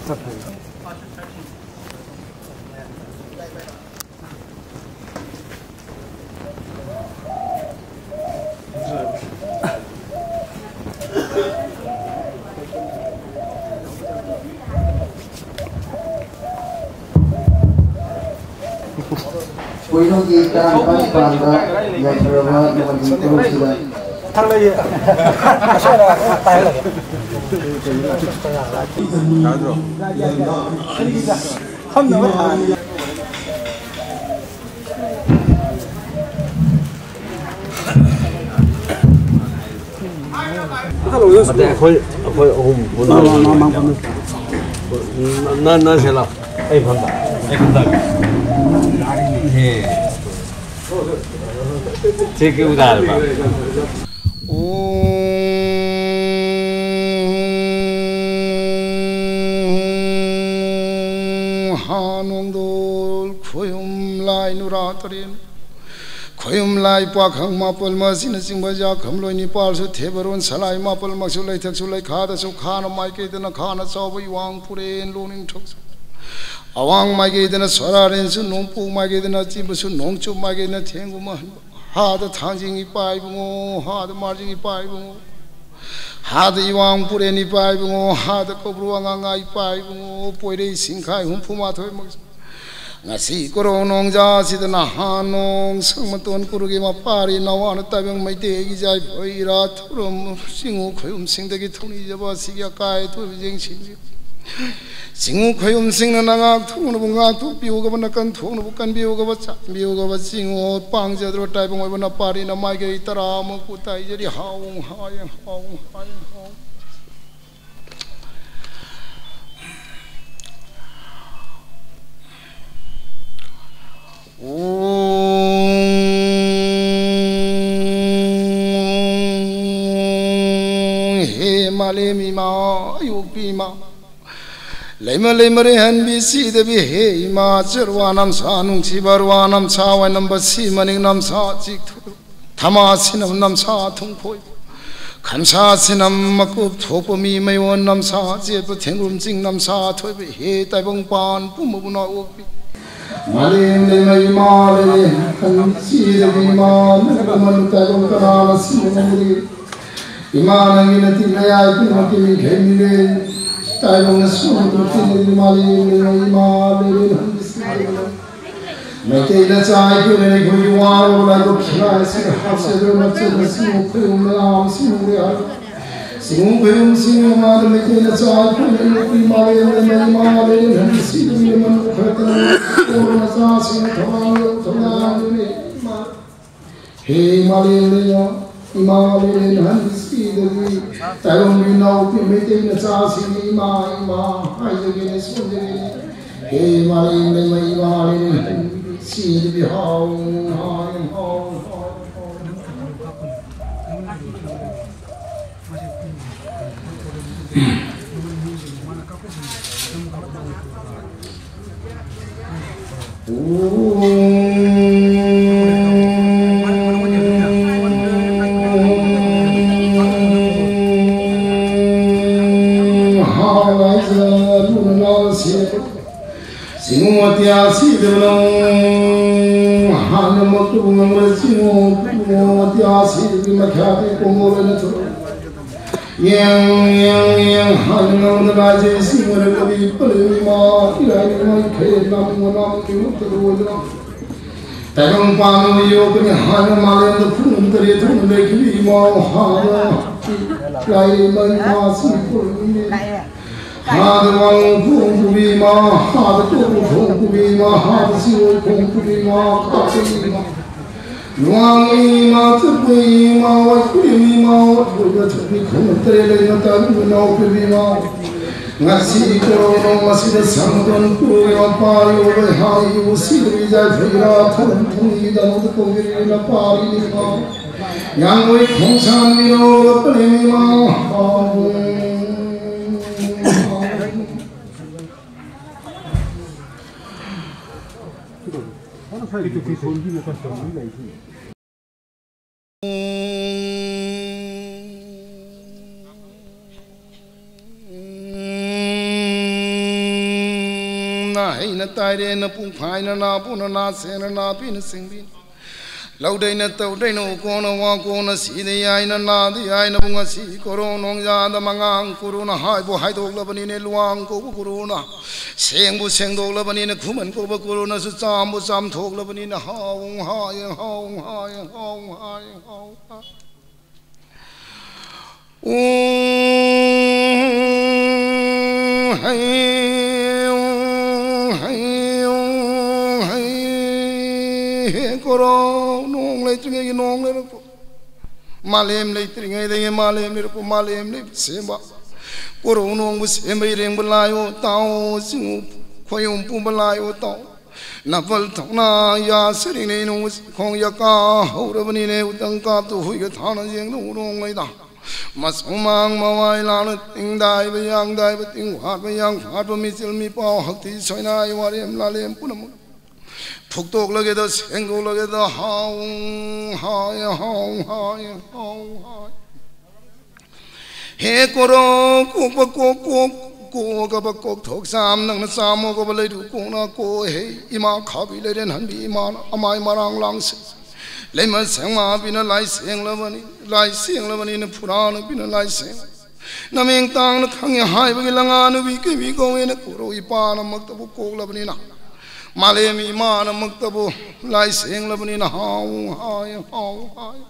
Kuinugi kan panda ya terima kasih thằng này sao là tay là không được nó sẽ là ai phân tán thế cái udah apa 한웅돌 고염라이 누라터린 고염라이 빠강 마벌 마시는 징바자 검로니 빨수 대버론 살라이 마벌 막술라이 탁술라이 가다수 카나 마이케드나 카나 서버이 왕푸레인 로닝 척수 아왕 마이게드나 소라렌수 농포 마이게드나 찌부수 농초 마이게드나 탱구만 하드 탕징이 빠이붕오 하드 마징이 빠이붕오 하드 이왕 뿌레니 빠이붕오 하드 거브루왕아이 빠이붕오 보이레이 싱카이 훔푸마토이 먹스 ngasi korong ja sidna hanong sangmaton kurugi ma pari nawan tabeng mai te gi jai boira thurum singu khoyum singdagi thuni jaba sigya kai tu jing sing singu khoyum singna nanga thunu bunga tu piu ga bana kan thunu bukan biu ga ba cha biu ga ba singu pang jadro tai bong bana pari na mai ge tara mo kutai jeri haung hayang haung hayang haung he malemi ma yupi ma lema lemare han bi si de bi he ma chirwanam sanung si barwanam chawanam basi maning nam sa chik thama sinam nam sa thung phoi khamsa sinam makup thopami maiwon nam sa je pa thengrum jing nam sa thoi bi he tai bong pan pumubuna upi Malim de mai male kan si de iman man ta ko kana si de iman ngi na ti na ya ti ma ti khemi de ta ko na su to ti de malim de mai male han si de mai te na chai ko ne ko yu wa ro la ko khila si ha se de na che si mo ko na am si mo de Sing boom sing ma de te na chai ko ne ko malim de mai male han si de man ko ta Sa sing thong thong ni ma he malaya imalin han si de tarong ni nau pi me te na sa sing ma ai de ne so de he malin de mai malin han si de bi hong hong hong Singotia si de no hanamotu ngamre singotia si de makhati komore na to yang hanam na je singore kabi pali ma ilai ma khe nam nam ki mut ro Tagong panu yo kani hanam malen de phun tare thun le ki ma ha lai man ma si phun Hard one kubi ma, hard two kubi ma, hard zero kubi ma, kubi ma. Nuangi ma, tubi ma, what kubi ma, what kubi tubi kumtere na tabu na kubi ma. Ngasi ko no masida samdon kubi ma pari over high you see the result hira thun thuni da no kubi na pari ni ma. Yang we khongsan mi no pale ma. hay na tai re na pung phai na na pu na se na pi na sing bi lâu đây na tàu đây nô con na wa con na si de ai na de ai na bunga si koro nong ya da mangang kuru na hai bo hai dok la bani ne luang ko kuru na seng bu seng dok la bani ne khuman ko ba kuru na su cham bu cham thok la bani na haung hai haung hai haung hai haung hai koro nong lấy tiếng nghe nong lấy đó malem lấy tiếng nghe đây malem lấy đó malem lấy xem ba koro nong bus xem bây reng belai o tao sing khoai pum belai o tao naval thong na ya sering nei nong khong ya ka ho ra bani ne utang ka tu hui ka thana jeng nong lấy da mas mang mawai la na ting dai ba ting hat ba yang hat ba mi sil mi pa hak ti soi na i warem la lem punam phúc tục lगे đó sinh tục lगे đó hong hai hong hai hong hai he koro cô ba cô ka ba cô thok sam nang na sam ko ba lấy du cô na cô he ima kha bi le den han bi ima amai marang lang se le ma sang ma bi na lai seng la bani na phura na bi na lai seng na meng tang na khang ya hai ba lang anu bi ke bi ko na koro i pa na mak ta bu ko la bani na malemi mana maktabu lai seng labani na haung hai haung hai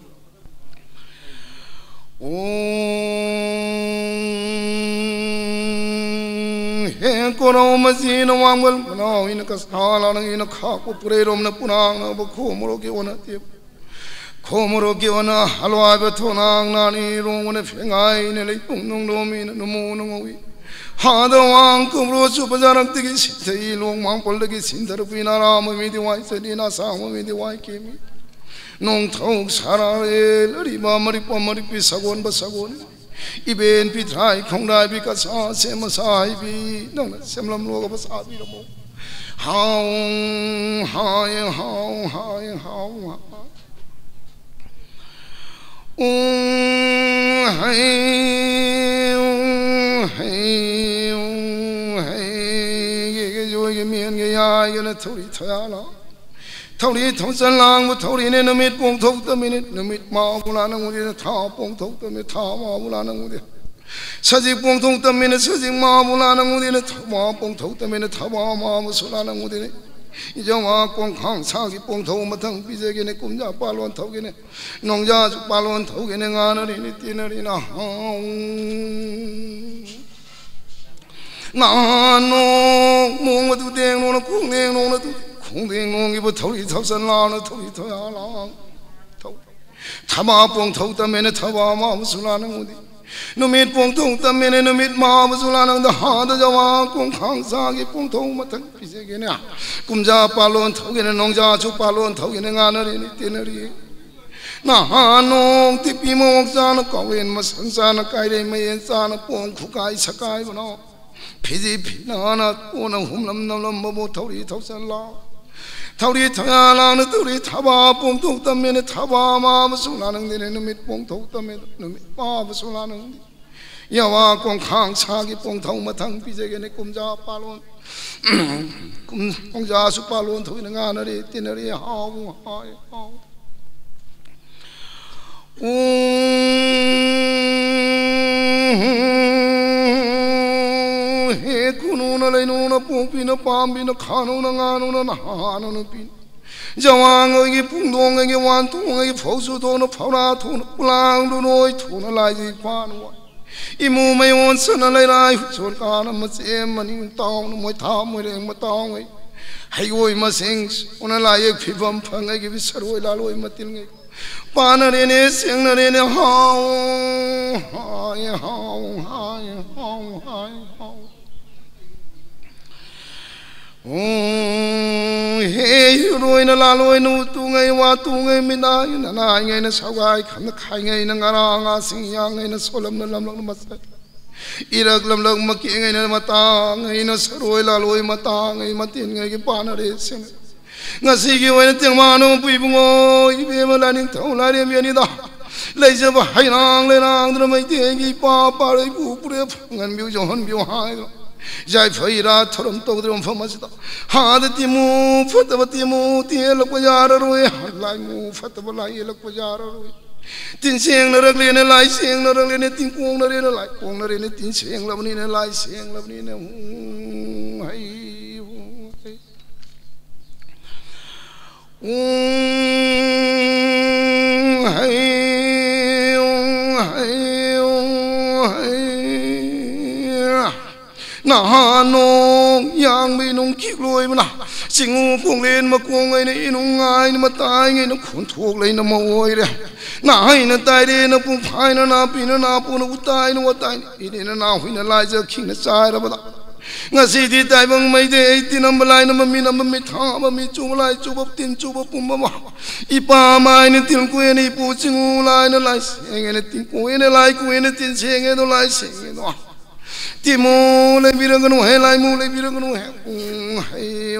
he kono mazina wangwal no ina kasala na ina kha ko purerom na punang na ba khomoro ke ona te khomoro ke ona halwa ba thonang na ni rong na phengai ne lei tung nong do mi na mo no wi 하더왕 꿈으로 주부자랑 뜨기 신세이 롱망 볼르기 신더르 비나라 무미디 와이서디나 사무미디 와이케미 농턱 사라레 리마 머리빠 머리피 사곤 바사곤 이벤 비트라이 콩라이 비카사 세마사이비 너나 셈람로가 바사비로모 하웅 하이 하웅 하이 하웅 miền cái ai cái là thâu đi thâu lá thâu đi thâu sơn lang một thâu đi nên nó mít bông thâu tâm mít nó mít màu bù la nó ngồi đi thâu bông thâu tâm mít thâu màu bù la nó ngồi đi sa dịch bông thâu tâm mít sa dịch màu bù la nó ngồi đi thâu màu bông thâu tâm mít thâu màu màu bù la nó ngồi đi 이제 와 공항 사기 봉토 마탕 비제게네 꿈자 발론 토게네 농자 발론 토게네 가너리니 뛰너리나 나노 몽어도 땡노나 쿵땡노나 쿵땡농이부 토리 탑산라나 토리 토야라 토 타마 봉토 때문에 타바 마무술라는 어디 누밋 봉통 때문에 누밋 마무술라는 다 하다 자와 공항 사기 봉토 마탕 비제게네 꿈자 발론 토게네 농자 주 발론 토게네 가너리니 뛰너리 나노 티피몽자나 거웬 마산사나 까이레 메엔사나 봉쿠가이 사카이브노 피지피나나 오나 홈람남람 뭐뭐 타우리 타우살라 타우리 타야라는 타우리 타바 봉통 때문에 타바 마무술라는 데네 누밋 봉통 때문에 누밋 마무술라는 야와 공항 사기 봉통 마탕 비제게네 꿈자 발론 꿈자 수 발론 토이는 가너리 뛰너리 하우 하이 하우 he kununa leinuna pupina pambina khanuna nganuna nahanuna pin jawang ngi pungdong ngi wan tung ngi phosu dona phora thun pulang du noi thuna lai ji kwan wa imu mai won sana lai rai chon kana ma che mani taw no moi tha moi reng ma taw ngai hai oi ma sing ona lai ek phibam phangai gi saroi la loi ma til ngai panare ne sing ne ne haw hai haw hai haw hai haw he roi na la loi nu tu ngai wa tu ngai mi na na ngai na sagai kham na khai ngai na ngara nga sing yang ngai na solam na lam lam ma sa irak lam lam ma ki ngai na ma ta ngai na saroi la loi ma ta ngai ma tin ngai ki panare sing ngasi ki wen ting ma no pui bu ngo i be ma la ning thau la re mi ni da lai je ba hai nang le nang dra mai te ki pa pa re pu pu re ngan biu jo hon biu hai Jai Faira Thorum Togdrum Famasita Hada Timu Fatavatimu Tielapajara Rui Laimu Fatabalai Lapajara Rui Tin Sing Naragli Lai Sing Naragli Tin Kung Narina Lai Kung Narina Tin Sing Lavnina Lai Sing Lavnina Nong yang mi nong kik lôi mà singu cuồng lên mà cuồng ấy này nong ai mà tai ngay nó cuốn thuộc lấy nó mồi đấy hai nó tai đi nó cũng phải nó na pi nó na pu nó tai đi nó nào huy nó lại giờ khi nó sai đó bắt ngã sĩ thì tai bằng mấy thế thì nó lại nó mà mi thà mà mi chú lại chú bắp tin chú bắp pum mà ipa mai nó tin quên đi pu singu lại nó lại nghe nó tin quên nó lại quên nó tin xem nghe nó lại xem nó Timu le birang nu hai lai mu le birang nu hai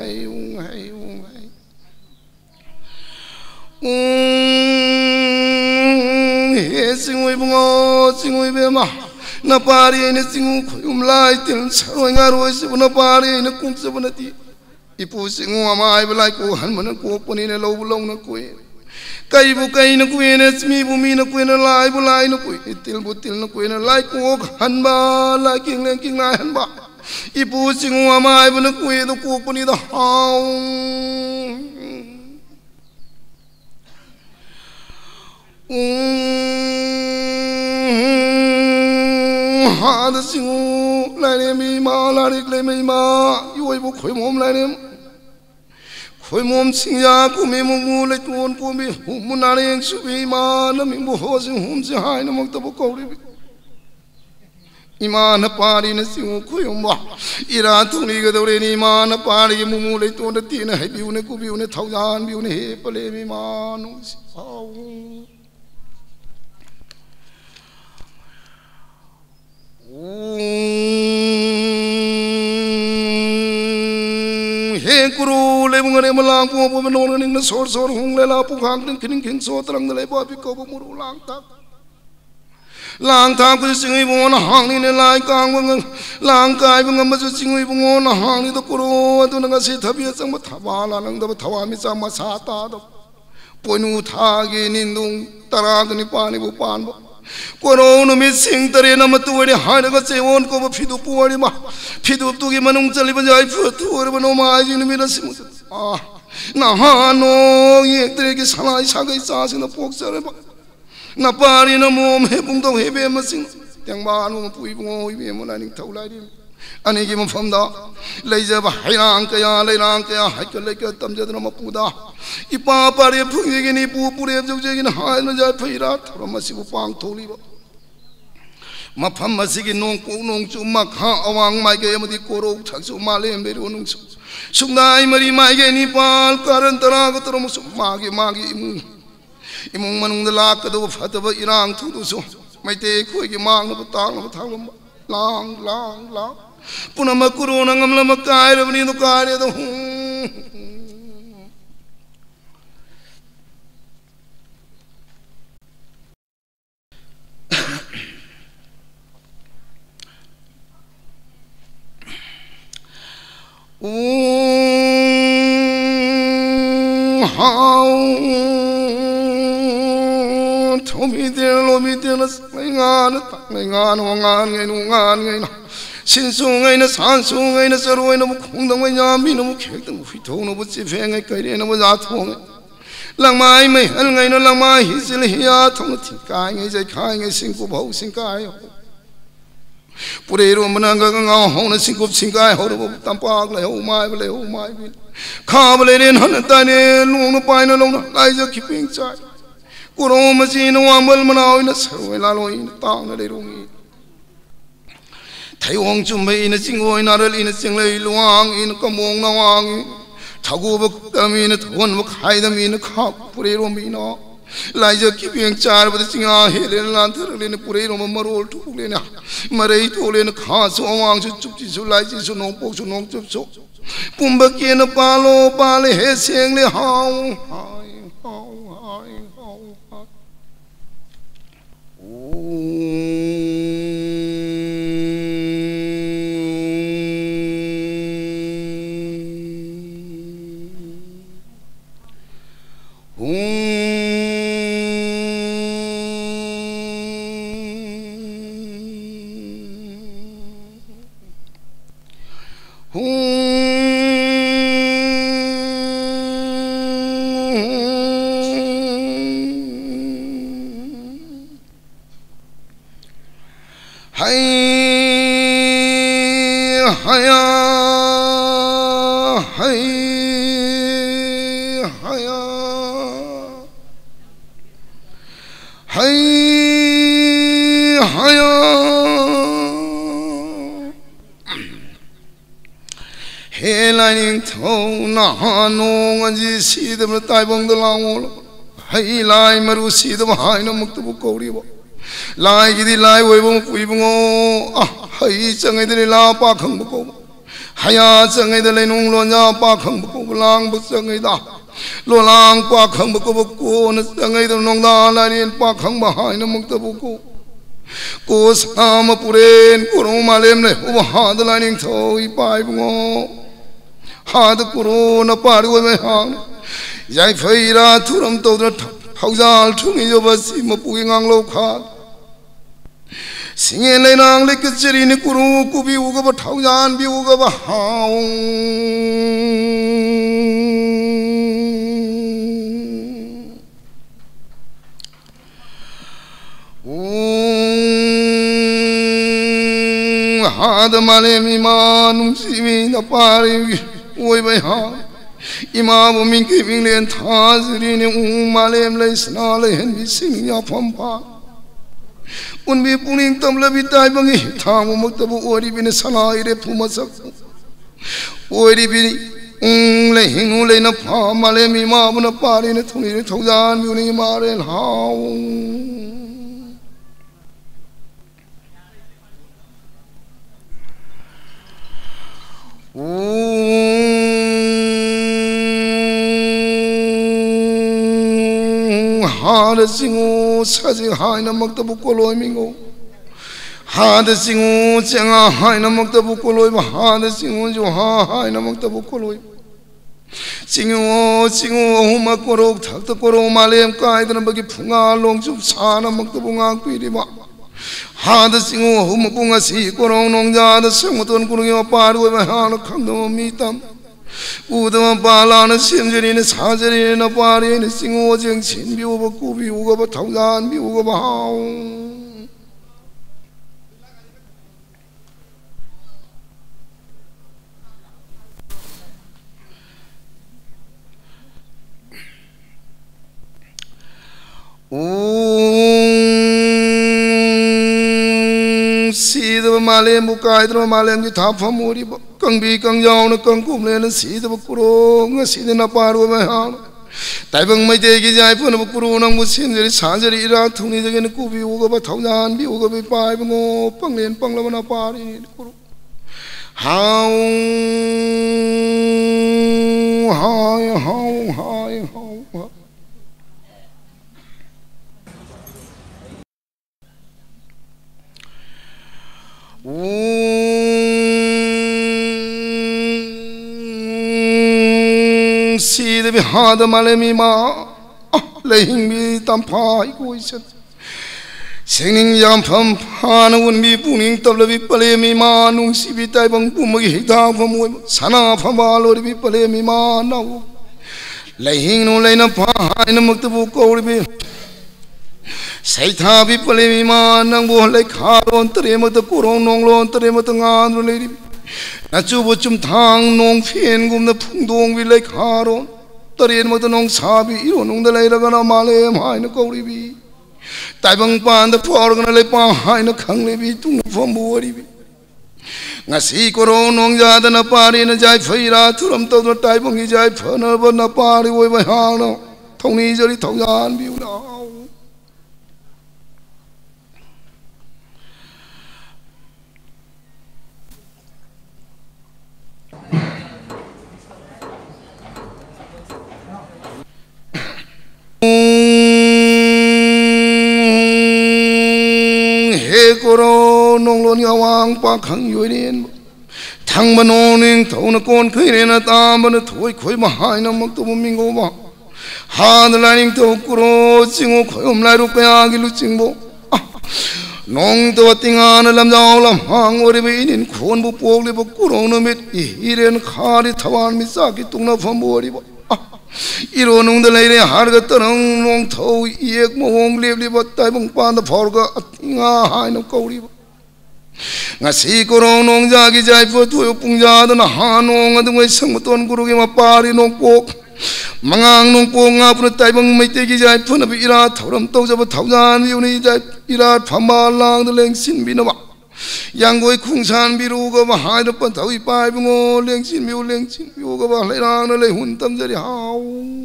he singui bungo singui be ma na pari ne singu khum lai tin saroi ngaroi se na pari ne kum se banati ipu singu amai belai ko han man ko poni ne lo long na ko Kai bu kai na kuy na smi bu mi na kuy na lai na kuy til na kuy na lai ko han ba lai king lai han ba ipu singu amai bu na kuy do ko puni da hao ha da singu lai ne mi ma la rik le mi ma yoi bu khoi mom lai ne Khoi mom singya kumi mungu le tuon kumi humunareng subi ma na mi buho sing hum si hai na mong tabo kauri ima na pari na singu khoi umba ira thuni ga dore ni ma na pari mungu le tuon na tin hai biu ne ku biu ne thau jan biu ne he pale mi ma nu si au He guru le mungare malang pu pu menor ning na sor hung le la pu khang ning king so trang le ba bi ko bu muru lang ta ku singi bu na hang ni ne lai kang bang lang kai bang ma su singi bu na hang ni to guru atu na si thabi sang ma thaba la nang da thawa mi sa ma sa ta do ponu tha gi nin dung tara ni pani bu pan bu Koro no mi sing tare na matu wadi hana ka sewon ko ba fidu puwari ma fidu tu ki manung chali ba jai futu ore ba no ma ji ni mi na simu na ha no ye tare ki salai sa gai sa sing na pok sare ba na pari na mom he pung to he be ma sing tyang ba no pui ngo be mo na ning thau lai di ani ki mo pham da lai ja ba hairang ka ya hai ka lai ka tam ja na ma pu da Ipa pare phung ye ni pu pure jog je ni hai na ja phaira thram si bu pang tholi ba ma pham ma si gi nong ku nong chu ma kha awang mai ge amadi koro thak su ma le be ro nong su sung dai mari mai ge ni pal karan tara ga tram su ma gi imung manung da la ka do phat ba irang thu du su mai te khoi gi mang na tang na thang lang punama kuru na ngam la ma kai ra ni do kai do Thomi der lo mi der ngan ngai na sin su ngai na san su ngai na saru na mu khung dang ngai nya mi na mu khek dang hui tho na bu chi fe ngai kai re na mu za thong lang mai mai hal ngai na lang mai hi sil hiya thong thi kai ngai jai khai ngai sing ku bau sing kai Pure ro mananga nga ho na singkup singkai ho ro tampak le ho mai bi kha bale ne han ta ne lu no pai na lo na lai ja khiping chai ku ro ma chi no ambal manao na sarwe la lo in ta na le ro ngi thai wong chu mai na sing oi na rel in sing le luang in ka mong na wang thagu ba ka mi na thon ba khai da mi na kha pure ro mi na lai ja khiping char ba singa he le lan thar le ne pure ro ma rol tu le na Marai tu le na kha so wang su chup chi su lai chi su nong pok su nong chup so pum ba ke na palo pale he seng le hao hay haya he lai thâu na nong anji si de tai bang de lang hay lai maru si de hai na muk tu ko ri bo lai gi di lai wei bong pui bong o hay chang ai de la pa khang ko haya chang ai de lai nong lo nya pa khang ko lang bu chang ai da lo lang pa khang ko na chang ai de nong da la ni pa khang ba hai na muk tu ko sam puren ko ro ma lem le o ha de lai ning thoi pai bong o ha de ko ro na pa ri we hang yai phai ra thuram to da thau zal thung yo ba si ma pu ngang lo kha singye lai nang le ke chiri ni ku ru ku bi u ga ba thau jan bi u ga ba haung ha da ma le mi ma nung si mi na pa ri oi ba ha ima bo min ke min len tha zri ni malem lai sna lai hen bi sing ya pham pa un bi puning tam la bi tai bang hi tha mo mak tabu ori bi ne sala ire phuma sak ori bi lai hing lai na pha malem ima bo na pa ri ne thuni ne thau jan bi ni ma re hao Hada singu saji hai na mak tabu koloi mingo hada singu changa hai na mak tabu koloi ba hada singu jo hai na mak tabu koloi singu huma korok thak ta koro malem kai dana bagi phunga long chup sa na mak tabu ngak pi ri ba hada singu huma punga si korong nong ja da sangton kurung yo paru ba ha na khang no mi tam 우드만 발라는 심전이는 사전이는 파리는 싱오정 신비우고 꾸비우고 통산 비우고 하오 시드 말레 무카이드로 말레기 타파무리 강비 강자오는 강꿈내는 시드 부끄러 시드 나빠로 하 다이방 마이데기 자이프는 부끄러는 무신들이 산절이 이라 통리적인 꾸비 오고 타우난 비 오고 비 파이봉 빵렌 빵라나 파리 꾸루 하우 하이 하우 하이 하우 시드 비 하드 말레미 마 레잉 비 땀파이 고이션 생닝 잠팜 파는 운비 뿌닝 떨러비 빨레미 마 농시비 따이방 뿌먹이 히다 범모 사나 파발로리 비 빨레미 마 나우 레잉 노 레나 파이는 먹도 꼬리비 Saitha bi pale ma nang bo lai kharon tere ma ta kurong nong lon tere ma ta ngan ro le na chu bo chum thang nong phien gum na phung dong bi lai kharon tere ma ta nong sa bi iro nong da lai ra ga na ma le mai na ko ri bi tai bang pan da phor ga na lai pa hai na khang le bi tung phom bo ri bi ngasi kurong nong ja da na pa ri na jai phai ra thuram to na tai bang gi jai phana ba na pa ri oi ba ha no thong ni jo ri thong yan bi na Koro nong lo nya wang pa khang yoi nen thang ba no ning thau na kon khoi ne na ta ba na thoi khoi ma hai na mak to ming go ba ha na la ning to kuro ching o khoi om lai ru pa gi lu ching bo nong to tinga na lam jaw lam hang ori be inin khon bu pok le bo kuro no mit i ren khari thawan mi sa ki tung na pham bo ri ba 이로 농들레이레 하르가 떠는 농토 이액 모홍 립리버 따이봉 빠나 버가 팅아 하이노 꼬리버 ngasi korong nong jagi jai po tuyo pung ja da na ha nong adung wei sang ton guru ge ma pari nong pok Mangang nung po nga po na taibang may tegi jay po na irat tauram tau jaba taujan biu ni jay irat pamalang na leng sin binawa yang goi khung san biru ga ba hai da pan tau ipai bungo leng sin biu ga ba lai rang na lai hun tam jari hau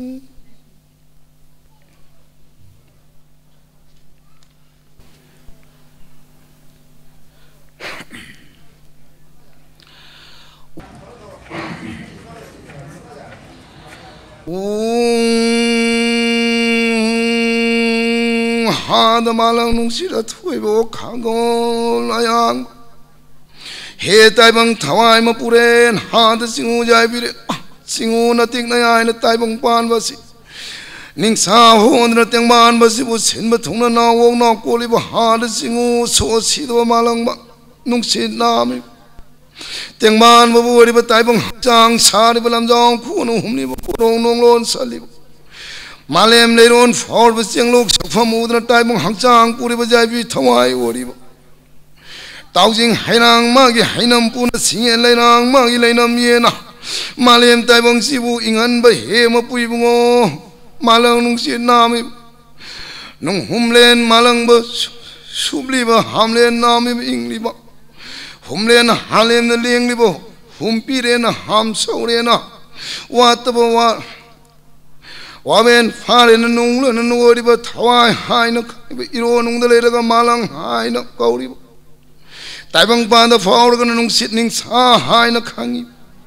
Hada malang nung sila tuwe bo kagol ayang he tai bang thawai ma puren hada singu jai bire singu na ting na yai na tai bang pan basi ning sa hon na teng man basi bo sin ba thong na na wong na ko li ba hada singu so si do malang ba nung sin na mi teng man bo bo ri ba tai bang chang sa ri ba lam jong khu nu hum ni ba rong nong lon sa li Malem leron for basiang lok sakfam udra tai bang hangchang puri bajai bi thawai ori ba taujing hainang magi hainam puna singen lainang magi lainam yena malem tai bang sibu ingan ba he ma pui bungo malang nung si nami nung humlen malang ba subli ba hamlen nami ingli ba humlen halem na lengli ba humpire na ham saure na wat ba wa Wamen fare na nung la na nungori ba thawai hai na iro nung da lera ga malang hai na kauri ba taibang pa da faur ga nung sit ning sa hai na khangi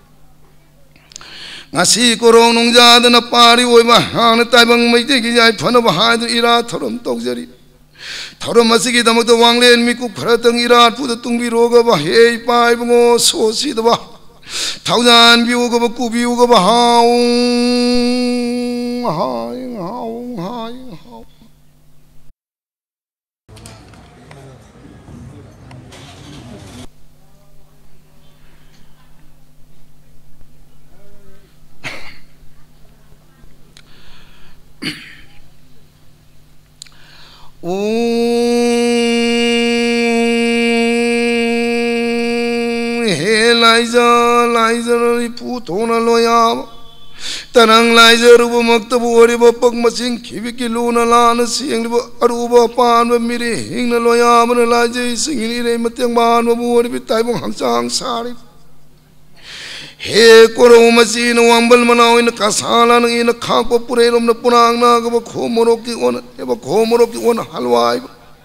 ngasi ko rong nung ja da na pari oi ba ha na taibang mai te gi jai phana ba hai da ira thorom tok jari thorom asi gi damak da wanglen mi ku pharatang ira pu da tung bi ro ga ba hei pai bungo so si da ba thaujan biu ga ba ku biu ga ba haung hai Liza ri pu thona loya Tanang Liza ruba maktabu oriba pag masing kibiki luna lana siyang liba aruba pan ba miri hing na loya mana Liza singini re matyang ban ba buwari bitay bang hangsang sari he koro masi na wambal manaw ina kasala nang ina kakwa purerom na punang na kaba khomorok ki ona halway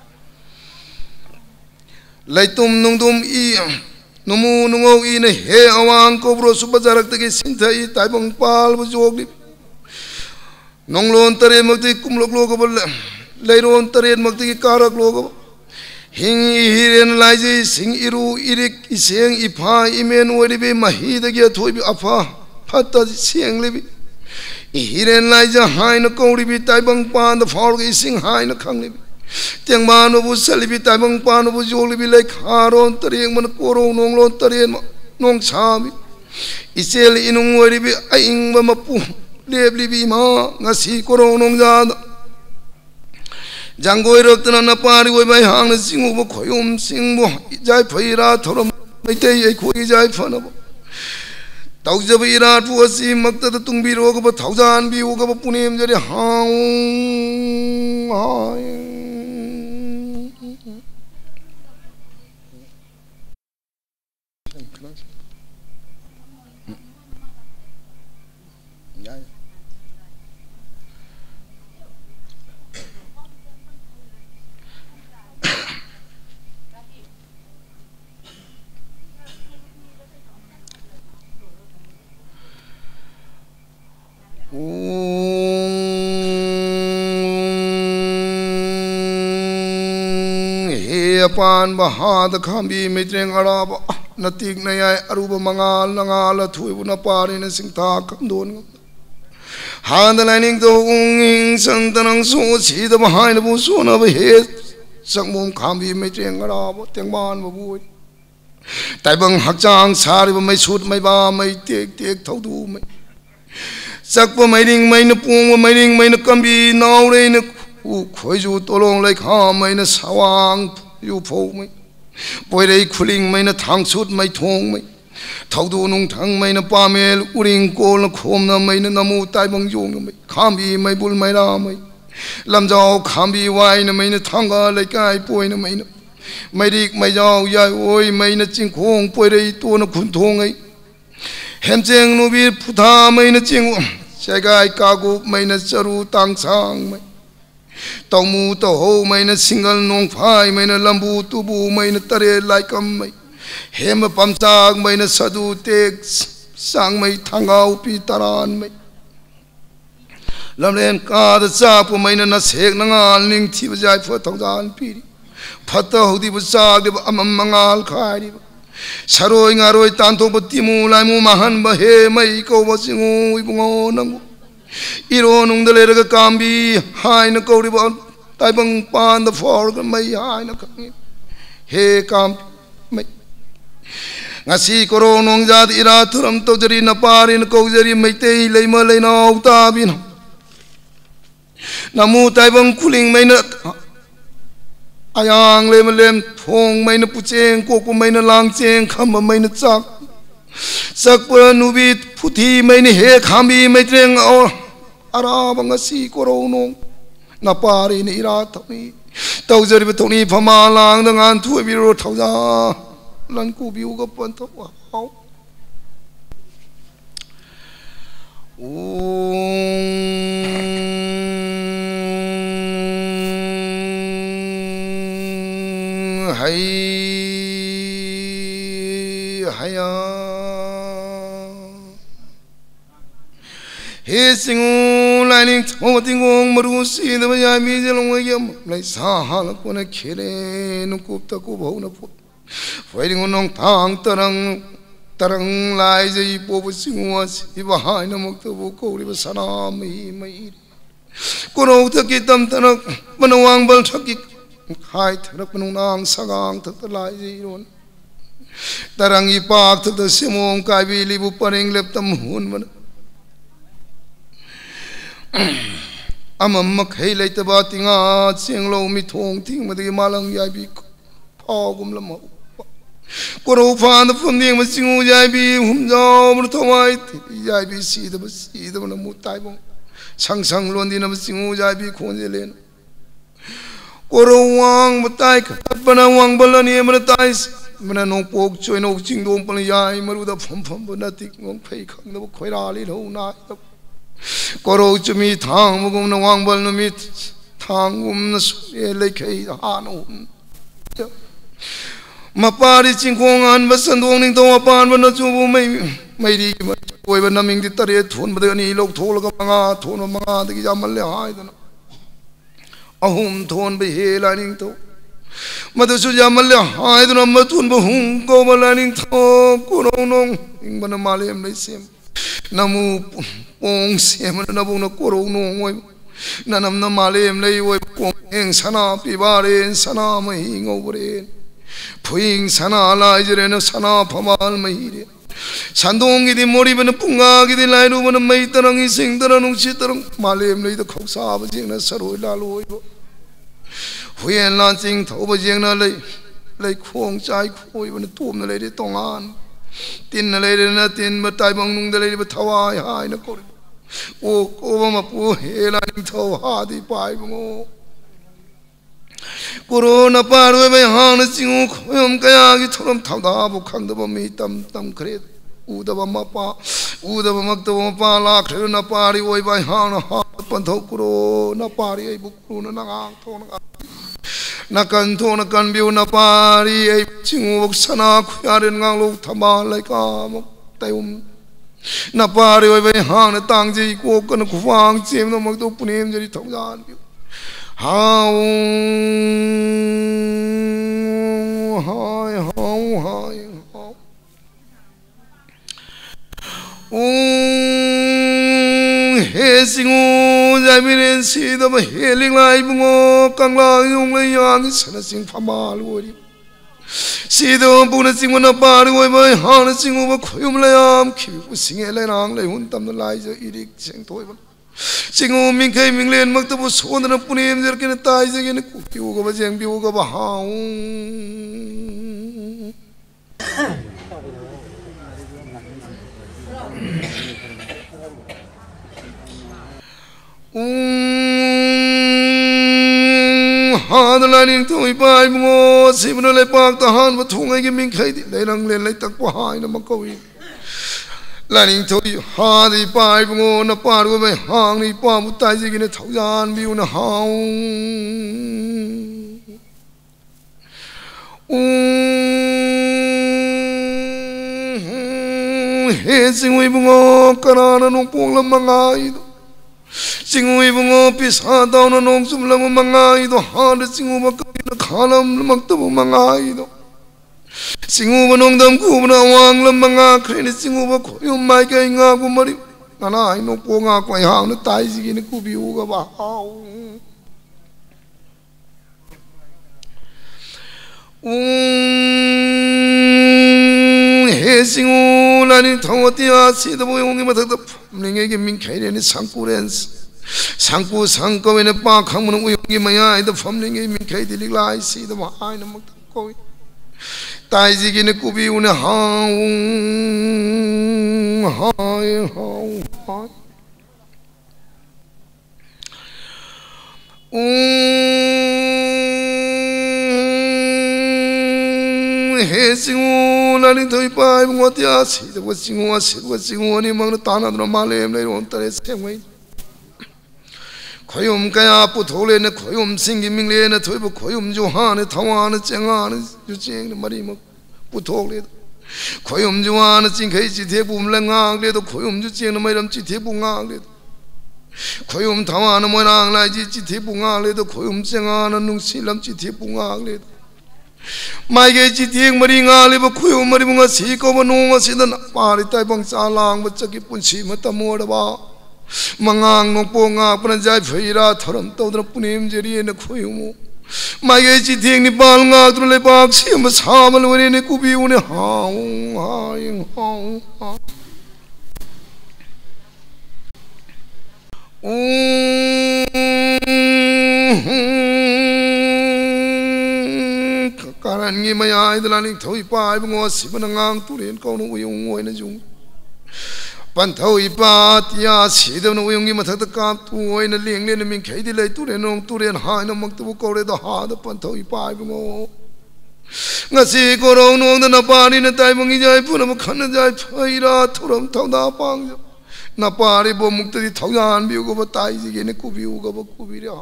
laitum nungdum Numu nungaw ina he awang ko bro subajarak tagi sintay taibang pal bu jogli nonglon tare magti kumlok logo bal leiron tare magti karak logo hing hiren laiji sing iru irik iseng ipa imen wori be mahi dagi thoi bi afa phatta siang lebi hiren laija haina kori bi taibang pan da for gi sing haina khang lebi Tiang mano bu salibi taibang pano bu joli bi lai kharon tariang man korong nong lon tarien nong chami isel inung wari bi aing ba mapu lebli bi ma ngasi korong nong jada janggoi rok tana na pari wai bai hang na singu bu khoyum singbu jai phaira thorom mai te ai khoi jai phana ba tau jab ira tu asi makta tung bi ro ga ba thaujan bi u ga ba punem jari hang hai Pan bahad khambi mitreng araba natik nayai aruba mangal nangal thui buna pari na singta kandon han lining to ung santanang so chi da bahai na bu so na he sangmum khambi mitreng araba tengman bu tai bang hakchang sari ba mai sut mai ba mai tek tek thodu mai sakpa mai ring mai na pung mai ring mai na kambi naw re na khoi ju tolong lai kha mai na sawang yu phô mai bồi đây khuling mai na thang sút mai thong mai thâu nung thang mai na pa mel uring kol na khom na mai na namu tai bang yong na mai khambi mai bul mai ra mai lam jaw khambi wai na mai na thanga lai kai poi na mai na mai rik mai jaw ya oi mai na ching khong poi rei to na khun thong ai hem cheng nu bi phutha mai na ching sai gai ka gu mai na charu tang sang mai tàu mu tàu hô mai na single nong phai mai na lambu tu bu mai na tare lai kam mai hem pam sang mai na sadu tek sang mai thangau pi taran mai lam len ka da cha pu mai na sek na ngal ning thi ba jai pho thong jan pi phat ho di ba sa de am mangal khai di saroi ngaroi tan tho ba ti mu lai mu ma han ba he mai ko ba singu i bungo nang iro nung de le ga kambi hai na ko ri ba tai bang pan da for ga mai hai na khang he kam mai ngasi koro nong ja di ra thuram to jari na parin ko jari mai te lei ma lei na ta bin namu tai bang kuling mai na ayang le ma lem thong mai na pu cheng ko ko mai na lang cheng kham mai na chak sak pa nu bi phuthi mai ni he khambi mai treng o ara bang ngasi koro nong na pari ni ra thoni tau jari ba thoni phama lang da ngan thu bi ro thau ja lan ku biu ga pon tho wa hau hai haya he singu lai ning thong ting ngong maru si da ba ya mi je long yam lai sa ha la ko na khire nu kup ta ku bhau na phu Waiting on tarang lai jai po singu si ba hai na mok to ko ri ba sana mai kono ta ki tam tanak manawang bal thaki khai tharak panung sagang thak lai jai ron tarang I pak thak da simong kai bi li bu paring lep tam hun man amam mak hei lai ta ba tinga cheng lo mi thong ting ma de malang yai bi gum lam Koro fan the funding was single Yabi, whom Jom Tomai, Yabi see the Mutaibo, Sang Sang London of single Yabi Conjelen. Koro Wang, Mutai, Banawang Balani, Matais, Manano Pok, Choino, Chingdom, Panyai, Maruda from Bonatic, no pay, no quite a little night. Koro to me, Tang, Mugum, Wang Balnamit, Tang, Lake, Hano. Mapari chingkongan basandong ning tong apan bana chubu mai ri koi bana ming di tare thon bada ni lok thol ga manga thon manga de jamal le hai dana ahum thon be he la ning to madu su jamal le hai dana ma thon bu hung ko bala ning tho ko no nong ing bana malem le sem namu pong sem na bu na ko ro no ngoi nanam na malem le oi pong eng sana pi bare sana mai ngo bre Puing sana la ijrena sana pamal mahire sandong gidi mori bana punga gidi lairu bana mai tarang ising tarang si tarang malem nei da khoksa ba jing na saroi la loi bo huyen lan sing tho ba jing na lei khong chai khoi bana tum na lei de tongan tin na lei na tin ba tai bang nung da lei ba thawai hai na ko o ko ba ma pu he la ning tho ha di pai bo Corona parwe be han singu khoyom kaya gi thorom thawda bu khangda ba mi tam kre uda ba ma mak to pa la khre na pari oi ba han ha pan tho kuro na pari ai bu kru na ngang tho na kan tho na kan biu na pari ai singu bu sana khya ren ngang lo thama lai ka mo tai na pari oi ba han tang ji ko kan khwang chem no mak to punem jari thawjan How Hesing Jamin see the healing life more Kangla young young sing Famal see the bonusing on a party way by harnessing over Kumlayam keep singing along the Huntam the Liza Edic Saint Toivan. Singo min kai min len mak tabu son na punem jer ken tai je ken ku piu ga ba jeng piu ga ba ha Hadaling tui pai mo sibna le pak tahan wa thungai gi ming khai di leirang le lai tak pa hai na makawi laning tui hadi pai mo na par go be hang ni pa mu tai ji gi ne thaujan biu na hau he singui bungo karana nong pong lam mangai do singui bungo pisa daw na nong sum lam mangai do hada singu makai na khalam magta bu mangai do singu banong dam ku na wang lam manga khre singu ba khoyum mai kai nga bu mari nana ai nong pong nga kwai hang na tai ji gi ne ku bi u ga ba hau he singu lani thawtia sida bo yong ma thak mlinge ge min khaire ni sangkurens sangku sangko ne pa khang mun uyong gi maya ida famlinge min khai di liglai sida ma ai na mak ko tai ji gi ne kubi un ha hai hai he singu lani thoi pai ngotia si de singu ni mang ta na ma lem le on tare se ngoi khoyum kaya pu thole ne khoyum sing gi ming le ne thoi bu khoyum jo ha ne thawa ne chenga ne ju cheng ne mari ma pu thole khoyum ju ha ne ching khai chi the bu le nga le do khoyum ju cheng ne mai ram chi the bu nga le khoyum thawa ne mo nang lai chi chi the bu nga le do khoyum chenga na nung si lam chi the bu nga le mai ge chi tieng mari nga le ba khuyu mari bunga si ko ba no si da pari tai bang cha lang ba chaki pun si ma ta mo da ba mangang no po nga pran jai phaira thoram to da punim jeri ne khuyu mo mai ge chi tieng ni bal nga tru le ba si ma sa ma lo ne ku bi u ne ha ing ha karan ngi maya idlaning thoi pa ibngo sibana ngang turen ko no uyung ngoi na jung pan thoi pa tia sidam no uyung gi mathak ta ka tu oi na leng le na min khai di lai turen nong turen ha na mak tu ko re da ha da pan thoi pa ibngo ngasi ko ro nong da na pa ni na tai mangi jai pu na ma khan na jai phai ra thuram thau da pang na pa ri bo muk ti thau yan bi ko ba tai ji ge ne ku bi u ga ba ku bi ra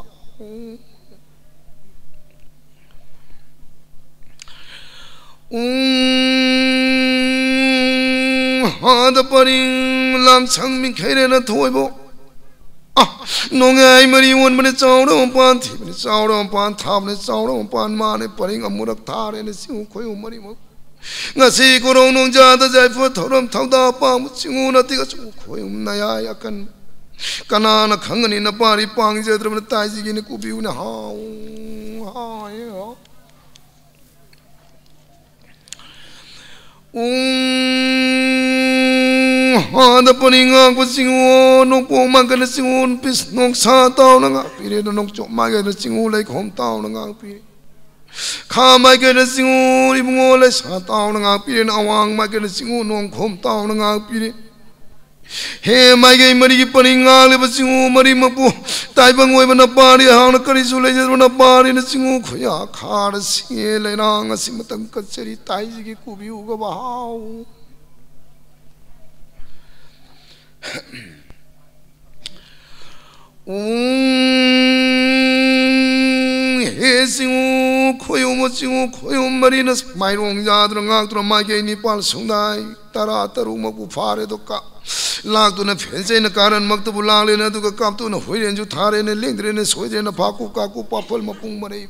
hada paring lam sang min khaire na thoi bo nong ai mari won mane chaw ro pan thi mane chaw ro pan thap ne chaw ro pan ma ne paring amurak thare ne siu khoi mari mo ngasi ko ro nong ja da jai pho thoram thau da pa mu singu na ti ga chu khoi na ya kan kana na khang ni na pari pang je dra na tai ji ne ku bi u na ha ya hada paninga ko singu no po ma ka singu pis nong sa taw na nga pire no nong chok ma ga singu lai khom taw na nga pire kha ma ga singu ri bungo lai sa taw na nga pire na awang ma ga singu nong khom taw na nga pire he ma ga mari ki paninga le ba singu mari ma pu tai bang oi ba na pa ri ha na kari su le je na pa ri na singu khoya kha ra si le na nga sim tang ka cheri tai ji ki ku bi u ga ba hau he singu khoyo mo singu khoyo mari na mai rong ja dra nga tra ma ge ni pal sung dai tara taru ma ku phare do ka lag tu na phense na karan mak tu bulang le na tu ka kap tu na hoi ren ju thare ne leng re ne soi je na pha ku ka ku pa phol ma pung mari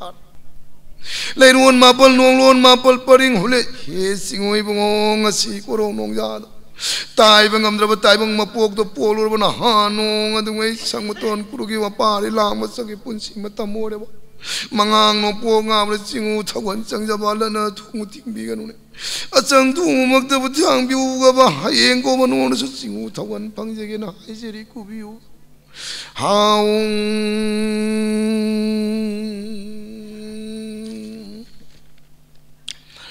le ron ma pal nong lon ma pal paring hule he singu i bungo nga si ko rong nong ja tai bang am dra tai bang ma pok to polur ba na ha nong adu ngai sang ma ton ku gi wa pa ri lang ma sa gi pun si ma ta mo re ba mangang no po nga ba singu thawon chang ja ba la na thu ting bi ga nu ne a chang thu mak ta bu thang bi u ga ba ha yeng ko ma no na su singu thawon pang je ge na hai je ri ku bi u ha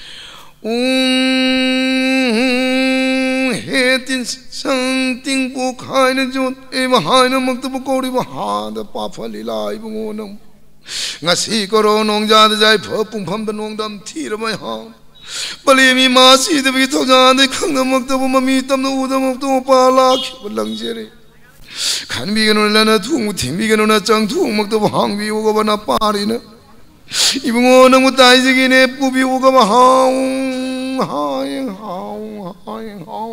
he tin sang ting po खाइन जुन एम हाइन मक्तब कोरी हाद पाफली लाई बुंगोनम ngasi koro nong jad jai pho pung pham benong dam thir mai ha pali mi ma si de bi thong jan de khang na mak to ma mi tam no u da mak to pa la khi lang jere khan bi gano la na thung thim bi gano na chang thung mak to hang bi u go ba na pa ri na ibungo nang u tai ji gi ne pu bi u go ba ha yang ha yang ha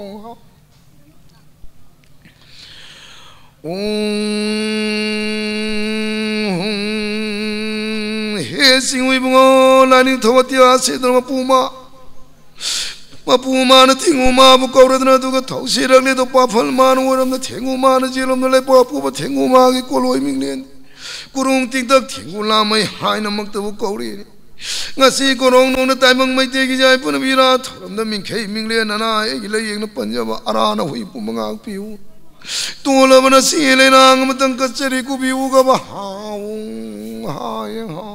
he sing wi bungo la ni tho tia se do ma puma na tingu ma bu ko ra na du ga thau se rang le do pa phal ma no ram na thengu ma na ji lam na le pa pu ba thengu ma gi ko loi ming len kurung tik tak thengu la mai hai na mak to bu ko ri ngasi ko rong no na tai mang mai te gi jai pu na bi ra thoram da ming khei ming len na na e gi le yeng na pan ja ba ara na hui pu ma ngang piu tu la ba na si le na ngam tang ka cheri ku bi u ga ba ha yang ha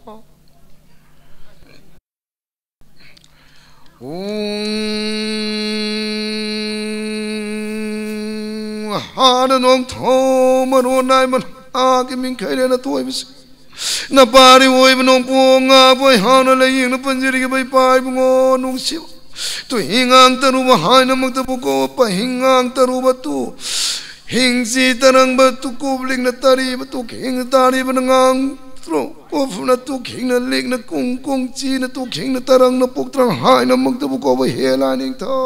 hana nong tho ma ro nai man a ki min khai le na toi bis na pari oi nong po nga boi hana le yin na panjiri ke bai pai bungo nong si tu hingang taru ba hai na mak ta bu ko pa hingang taru ba tu hing si tarang ba tu ko bling na tari ba tu king tari ba ngang tro ko fu na tu king na lik na kung chi na tu king na tarang na puk trang hai na mak ta bu ko ba he la ning tho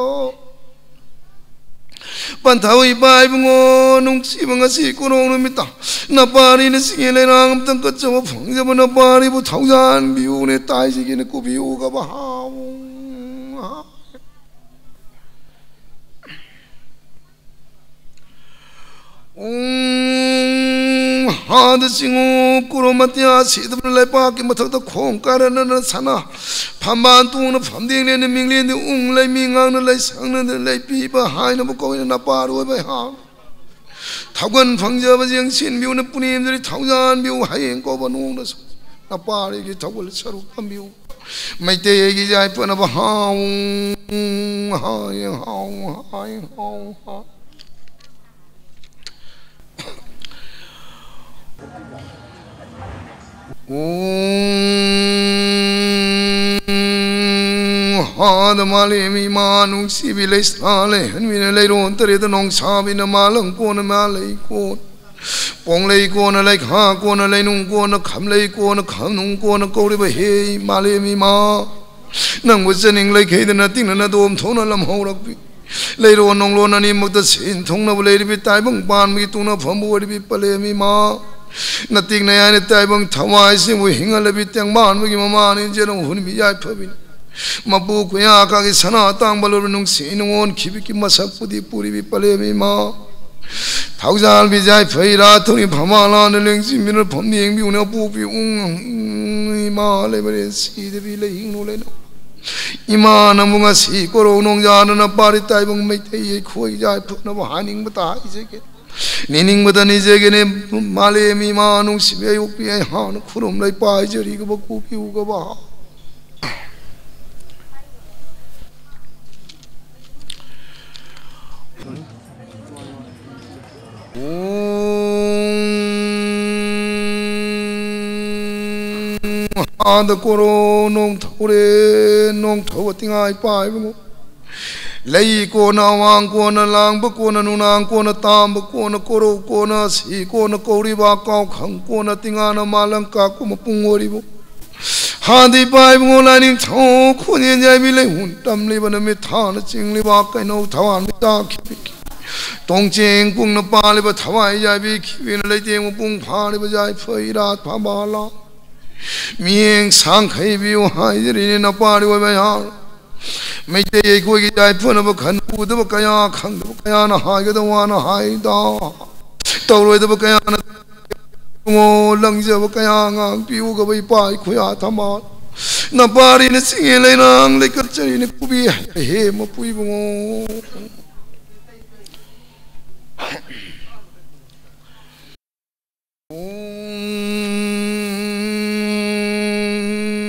pan thau i bai bungo nung si bang si ko rong na mi ta na pari na si le rang tang ka chaw phang ja ba na pari bu thau jan bi u ne tai si ki ne ku bi u ga ba ha hāda singu kuro matya sidam lai pa ki mathak ta khong karana na sana phamban tu na phamding le na ming le ni lai mi ngang na lai sang na lai pi ba hai na ko na pa ro ba ha thaugan phangja ba jeng sin biu na punim jari thaujan biu hai ko ba nu na pa ri ki thawal saru kam biu mai te gi jai pa na ba ha hāda mali mi ma nung si bi lai sa le han mi lai ron tare da nong sa bi na ma lang ko na ma lai ko pong lai ko na lai kha ko na lai nung ko na kham lai ko na kham nung ko na ko ri ba he mali mi ma nang bu chen lai khei da na ting na dom thon na lam ho rak bi lai ron nong lo na ni mak da sin thong na bu lai bi tai bang pan mi tu na pham bu ri bi pale mi ma na ting na ya ne tai bang thawai si bu hinga le bi tang man mi ma ma ni je nong hun bi ya phabin mabu kuya ka ki sana tang balur nung sin ngon khibi ki masak pudi puri bi pale mi ma thaujal bi jai phai ra thuni phama la ne leng si min phom ning bi una pu bi ma le bare si de bi le hing no le no ima na munga si ko ro nong ja na pari tai bang mai thei khoi jai phu na ba haning ba ta i je ke nining ba ta ni je ke ne male mi ma nung si be yu pi ai ha no khurum lai pa je ri ko ba ku pi u ko ba hāda koro nong thore nong thawa tingai pai bungo lai ko na wang ko na lang ba ko na nunang ko na tam ba ko na koro ko na si ko na kori ba kaw khang ko na tinga na malang ka ko mapung ori bo hādi pai bungo la ning tho khu ni jai bi lai hun tam li ba na mi tha na ching li ba kai no thawan mi ta khi tong cheng pung na pa li ba thawai jai bi khi na lai teng pung pha li ba jai phai rat pha ba la mieng sang khai biu hai ri ne na pa ri wa ba ya mai te ye ko gi dai phun ba khan u da ba ka ya khang da ba ka ya na hai ga da wa na hai da tau loi da ba ka ya na ngo lang ja ba ka ya ngang piu ga bai pai khu ya tha ma na pa ri ne sing le nang le ka chari ne ku bi he ma pui bu ngo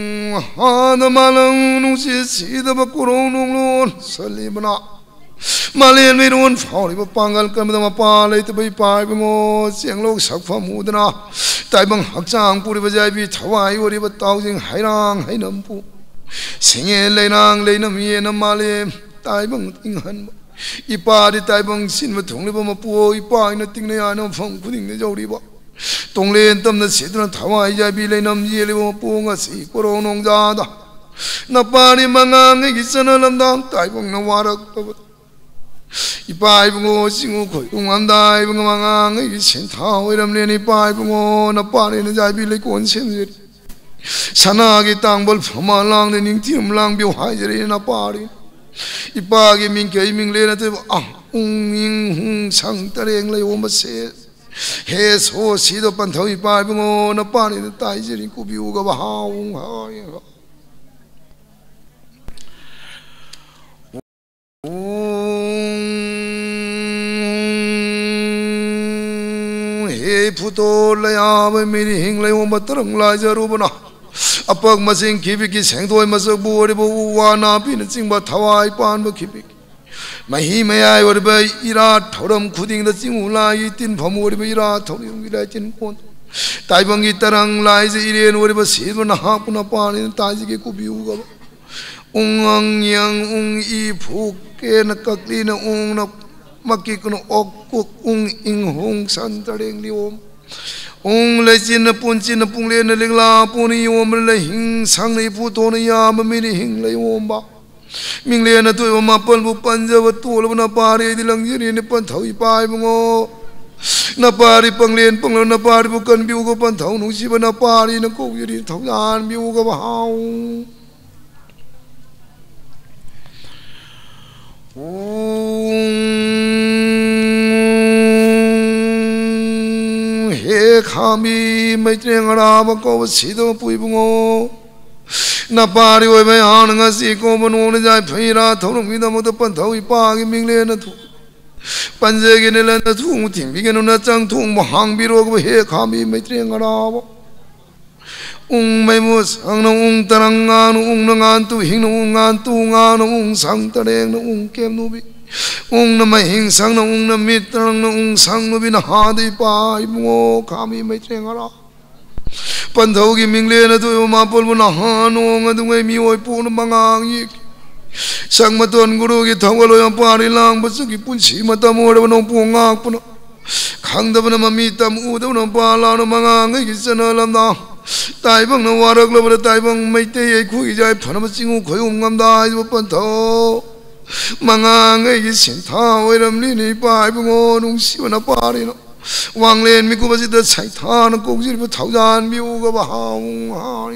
hāda malang nung si si da ba kurong nung lon salibna มาเลียนไม่รู้นฝ่าริบปังกันกันมาทำปาเลยแต่ไปปายบังโอเสียงโลกสักฟ้ามูดนะแต่บังหักจางปุริบใจบีถวายวริบเต้าจึงให้นางให้น้ำปูเสียงเลยนางเลยน้ำเย็นน้ำมาเลียตายบังติงหันอีป้าที่ตายบังสินมาถงเลยบังมาปูอีป้าอินติงในอันน้ำฟงคุดิ่งในเจ้าริบตรงเลียนตำนัดเสียตระถวายใจบีเลยน้ำเย็นเลยบังมาปูงาสีกรองนองจาดานับปาริมังางกิษณะลำดังตายบังนวารักตบอีป้าบังโอสิงห์คอยอุ้งอันได้บังมังางกิเส้นท้าไว้รำเลียนอีป้าบังโอนับปารินใจบีเลยกวนเส้นเจริชนะกิตังบอลพม่าลังเดนิงที่มลังบิวหายเจรินับปาริอีป้ากิมิงเกยมิงเลนะเตบอุ้งยิงหุงสังตะเรงเลยโอมาเสเฮโซสีดปันเทอีป้าบังโอนับปารินตายเจริกูบิวกับหาอุ้งหายพุทโธเลยอาไม่มีหิงเลยว่ามาตรังลายจะรู้บ้านะอภักมาสิงขีบิกิแสงตัวมาสักบัวดิบัววานาพินสิงบัดถวายปานบัขีบิกไม่หิไม่ไอวันไปอิราทอรมขุดิงดัสิงหุลายตินพมูวันไปอิราทอรมวิไลจินปนตายบังอิตรังลายจะอิเรนวันไปสีวันหาปุนาปานิตายจะเกกุบิวกับองอังยังองอีผูกเกนกักลีนองนักมากิกนอกกุกองอิงหงสันตะเรงลิโอมองเลยจินปุนจินปุงเลนเลงลาปุนิโอมเลยหิงสังในพุทโธนยามมิริหิงเลยโอมบะมิงเลนตัวมาปนบุปันเจวตัวลบนาปารีดิลังยิรินปันเถาอีปายมงโอนาปารีปังเลนปังเลนาปารีบุกันบิวกับปันเถาหนุ่งชีบนาปารีนกุยิริเถาจานบิวกับหาวเฮขามีไม่เตรียงราบก็วสิโดปุยบุงโอนาปาริโอไม่หานังสีโกมโนนใจพยราทงมีดามตปันเถาอีปากิมิงเลนทุปันเจกินเลนทุงทิ้งบิกันนจังทุงมหังบิโรกเฮขามีไม่เตรียงราบองไม่มุสังนองตรังงานองนงานตุหิงนองงานตุงานองสังตะเรงนองเกมนุบิองนไม่หิงสังนองนมิตรังนองสังนุบินหาดิปายโมขามีไม่เตรงราปันเถากิมิงเลนตัวมาปนบุนหานองตุงไม่มีโอยปูนบังางยิกสังมาตนกุรุกิทาวลอยปาริลังบัสุกิปุนสีมาตามโอดวนองปูงากปนขังดบนมามีตามอูดวนองปาลานบังางกิสนาลำดาตายบังนวารักลบตายบังไม่เตยคุยใจพนมสิงห์คอยงามได้บุปันเถามังางไอ้สินท้าไว้รำลีนี่ปายบังโอนุ่งสิวนาปารีนะวางเลนมีกุบสิตใส่ท่านกุกจิบเท้าจานบิวกับหาวหาย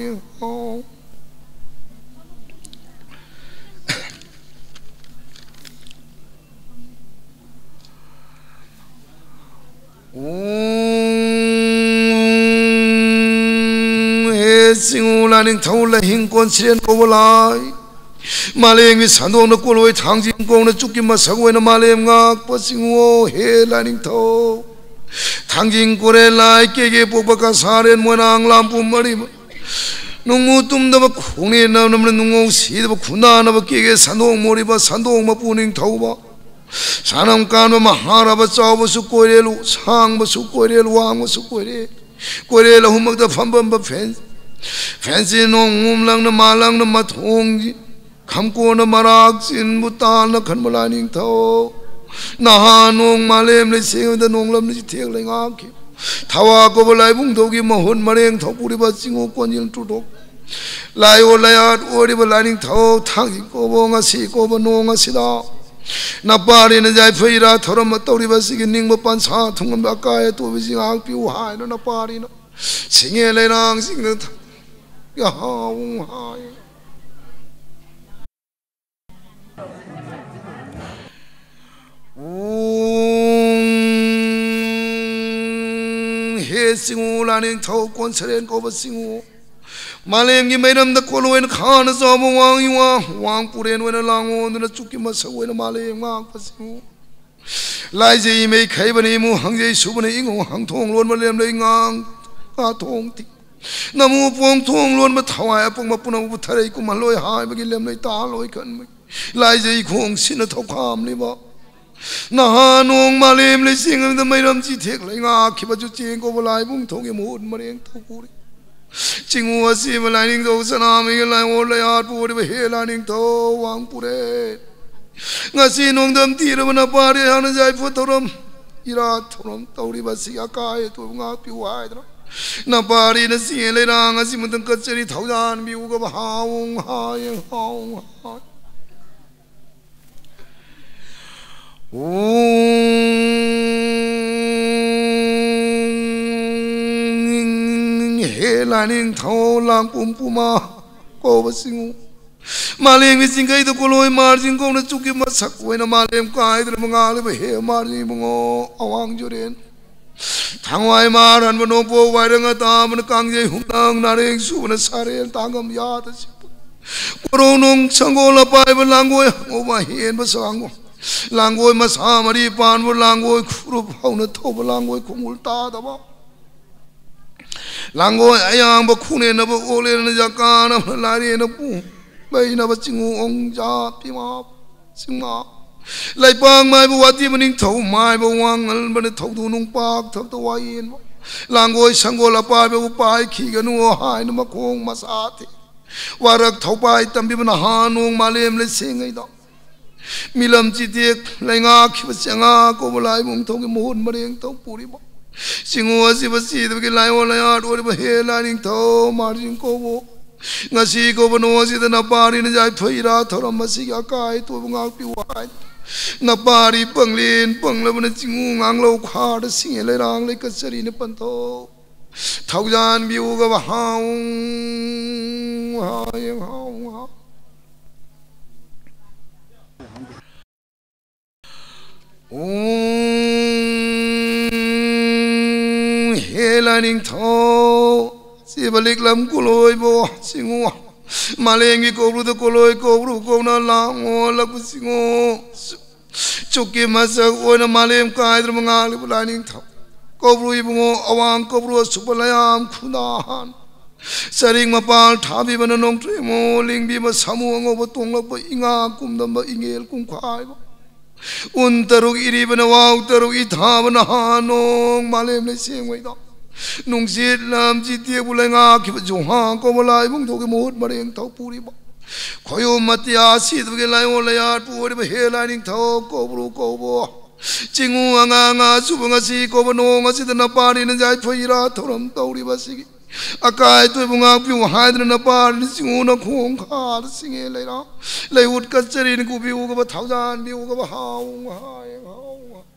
สิงห์ลานิงเท่าไรหิงก้อนเสียนโอวลายมาเลงวิสันโดนกุลอยทางจิงกงนจุกิมาสักเวนมาเลงงักปัสิงห์เฮลานิงเท่าทางจิงกุเรลายเกเกปุบกสาเรนมวนางลามปุมาริมนุ่งมูตุมดบคุงเนนนำนุ่งสีดบคุนานบเกเกสันโดงมริบสันโดงมาปูนิงเท่าบะสานามการมหาราบเจ้าบสุโกเรลุสังบสุโกเรลวางบสุโกเรโกเรลหุมักตะฟัมบัมบะเฟนแฟนซีนงมุมลังนมาลังนมาทงคำโกนมารักสินบุตาลขันบลานิงเท่านาฮานงมาเลมเลยเสียงแต่นงลำนี่เทียงเลยงาคิทว่าก็บลายบุ้งโตกิมหุ่นมาเรียงเท่าปุริบัติสิงห์กวนยิงตุดกลายโอลายอาดโอริบลานิงเท่าทางจิโกบงอาศิโกบนงอาศิดานับปารินใจไฟราทรมตอริบัสิกินิงบปันสาทุงบากายตัววิจิงางปิวหายนับปารินสิงห์เลยนางสิงห์ยาหายเฮสิงห์ลานิงเท่าคนเสด็จก็บสิงห์มาเลงยิ่งไม่ดำตะโกนเวนข้านซอมวางอยู่วางปุเรนเวนลางโอนนจุกิมาสวยนมาเลงมากบสิงห์ลายใจไม่ใครบันนี้มูหังใจสุบันนี้อิงหังทองล้วนมาเลี้ยมเลยงางกาทองติน้ำมูปวงทองล้วนมาถวายปงมาปุณบุตรไอ้กุมาลอยหายมากินเลี้ยมเลยตาลอยกันลายใจคงสินทองคำนี่บ่นาหนงมาเลมเลยสิ่งนั้นไม่รำจีเทกเลยงาคิดว่าจุเจงก็บลายบุ้งทงยมูดมาเรียงทุกูจิงหัวสีมาลายนิ่งโตสนามไม่ลายโอลายอาปูดิบเฮลานิ่งโตวางปูเรงาสีนงดำตีระมันปาริหานใจฟุตรมอิราทรมตอริบาสีอากายตัวงาปิวายนะนาปารีนสีเลยนางาสีมันตั้งกัจจริตเท่านั้นบิวกับหาวงหายหาวหายเฮลานิงเท่าลางปุ่มปุ่มาโกบสิงูมาเลงวิสิงไกตัวกลอยมาจิงกงนัจุกิมาสักไว้นะมาเลมกายตัวมังอาเลบเฮมาลีมังโออวังจุเรนทางไว้มารันมโนโปไว้เรื่องตามันกังใจหุ่นนางนาเรงสูนสาเรนตางกำยาตสิกรนงสังโกละไปบนลางโวยโอมาเห็นภาษาอังกฤษลางโวยมาสามารีปานบนลางโวยครูเฮาเนทบลางโวยคงอุลตาตบะลางโวยอายางบคุเนนบโอเลนจากการนลาเรนปูไปนบจิงูองจาพิมาสิงมาไล่ปางไม้บวชที่มันนิ่งเท่าไม้บวางอันมันเท่าตูนุ่งปากเท่าตัวเย็นลางโวยสังโกละปายบวปายขี้กันนัวหายนมาคงมาสาธิวารักเท่าปายตั้มบิมันหานงมาเลมเลยเสียงไอ้ดอกมีลำจิตเอกไรงาคิดว่าเสียงาโกบลายมุงทงกิมุนมาเรียงเท่าปุริบสิงหัวสิบสีตะกี้ไล่วันไล่อาดูดิบเฮลานิงเท่ามาริงโกโบงาสีโกบนัวสิตนาปารินใจไฟราทรมาสิกากายตัวงาปิวายนาปาริปังลีนปังแล้วมันจิงูงางเราขาดสิ่งเลยรางเลยกัจจรินปันโตเท่าจานบิวกับหาวหายหาวเฮลานิงเท่าสิบลิกลำกุลอยบ่สิงูมาเลงกิโกบรูตะกุลอยโกบรูโกนาลางโอลักสิงูจุกิมาสักโอยนามาเลมกายตรมงาลิบลานิงเท่าโกบรูยิบงูอวังโกบรูสุปลายามคุณาหันสริงมาปาลทาบิบันนงเทโมลิงบิมาสามัวงบตงลบอิงากุมดำบอิงเอลกุมควายอุนตรุกอิริบนวาวตรุกอิธาบนหานงมาเลมเลยเสียงไว้ดอกนุ่งสีลำจิตเตียบุเลงาคิบจุงหางก็มาลายมุงโตกิมุดมาเรียงเท่าปูริบขอยมัตยาสีตะกี้ไล่โอลายาปูริบเฮลานิงเท่าโกบรูโกบจิงูงาสุบงาสีโกบโนงาสิตนาปารินใจไฟราทรมเท่าริบสิกอากายตัวบุงาปิวหายตนาปาริสิงูนักหงขาสิงเอเลยนะเลยอุดกัจจรินกูปิวกับเท้าจานปิวกับหาวหายหาว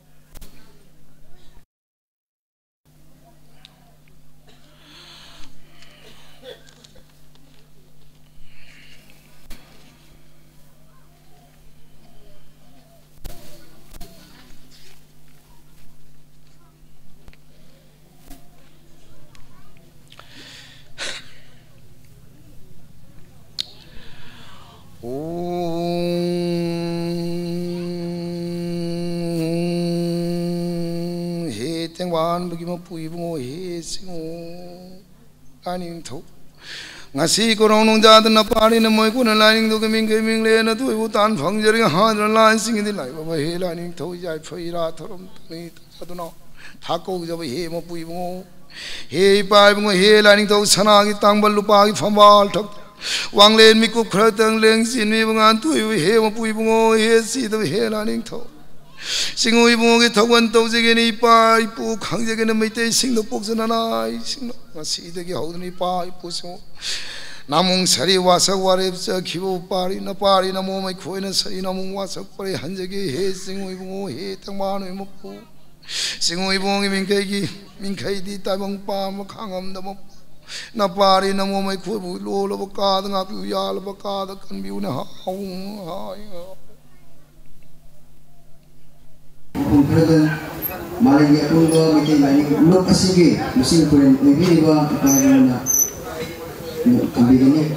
จังหวานเมื่อกี้มาปุยบุงโอเฮสิงโอลานิงเท่างาสีก็ร้องนงจัดนับปารินมวยกุนลานิงตัวก็มิงเกมิงเลนตัวอุตานฟังจริงหาดลายสิงที่ไหลว่าเฮลานิงเท่าใจไฟราทรมนี่ตัวน้องทักโกจะไปเฮมาปุยบุงโอเฮปายบุงโอเฮลานิงเท่าชนะกิตังบรรลุปากิฟังบาลทักวางเลนมีกุบเคราตังเลงสินมีบางอันตัวเฮมาปุยบุงโอเฮสีตัวเฮลานิงเท่าสิงห์บุงกิทวันโตจะกินอีปายปูขังจะกินไม่เตยสิงห์นปกจะนายสิงห์มาสีเด็กเขาตัวนี้ปายปูสิงห์นามุงสรีวาสวาริบจะขิวปารินาปารินาโมไม่คุยนะสรีนามุงวาสปริหันจะกิเฮสิงห์บุงเฮตั้งบ้านไม่ปูสิงห์บุงกิมิงเคยดีตายบังปามขังอันดมนาปารินาโมไม่คุยบุโลลบกาดงาปิวยาลบกาดกันบิวนะฮาวหาย Kumpulan maling ya pundo bikin lagi ulok asige mesin pulen ini ba apa na kambing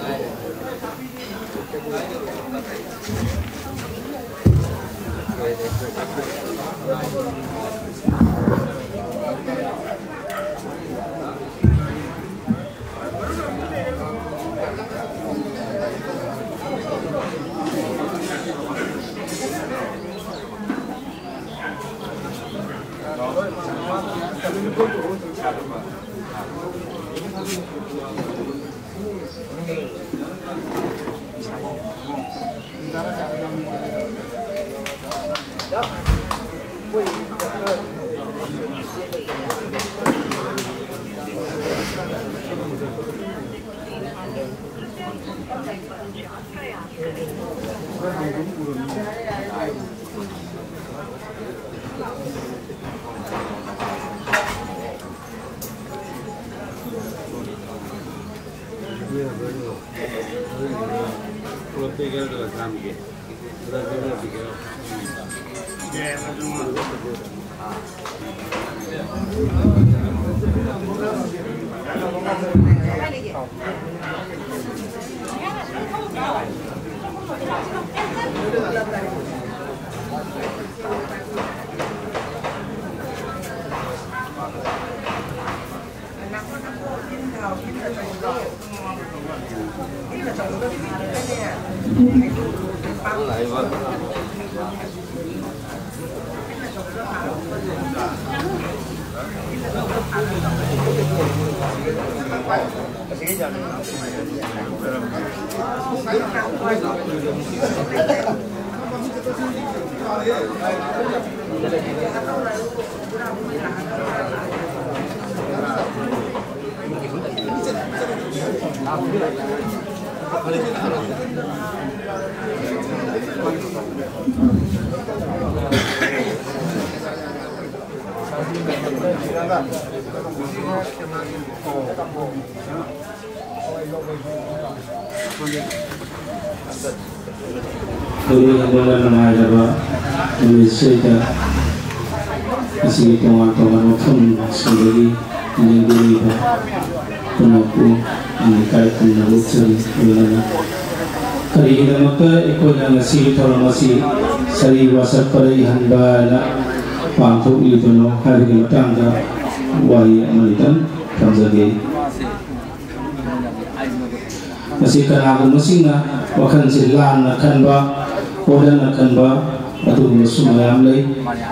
Masih kanagun masina wakan silan nakan ba odan nakan ba atu musumayam lay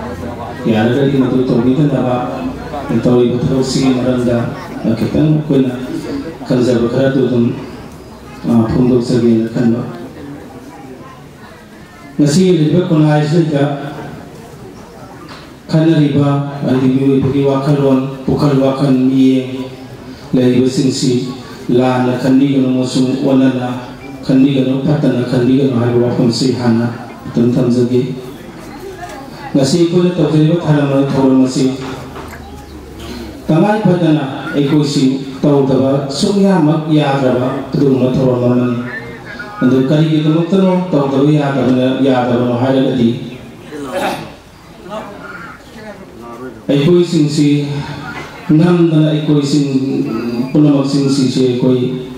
ya ada di matu tobi kan ba tawi betul si maranda kita kuna kan zabu karatu tum pundok sagi nakan ba nasi liba kuna aisha kana riba alibi bagi wakalon bukal wakan miye lay besingsi la na kandi gano musung wala na kandi gano patana kandi gano halwa konsi hana tuntam zagi ngasi ko na tawtay ba thalama thawal masi tamay patana eko si tawdaba sungya mag yaadaba tudung na thawal mamani ando kari gito magtano tawdaba yaadaba no halagadi eko si nam na eko pulau sing si koi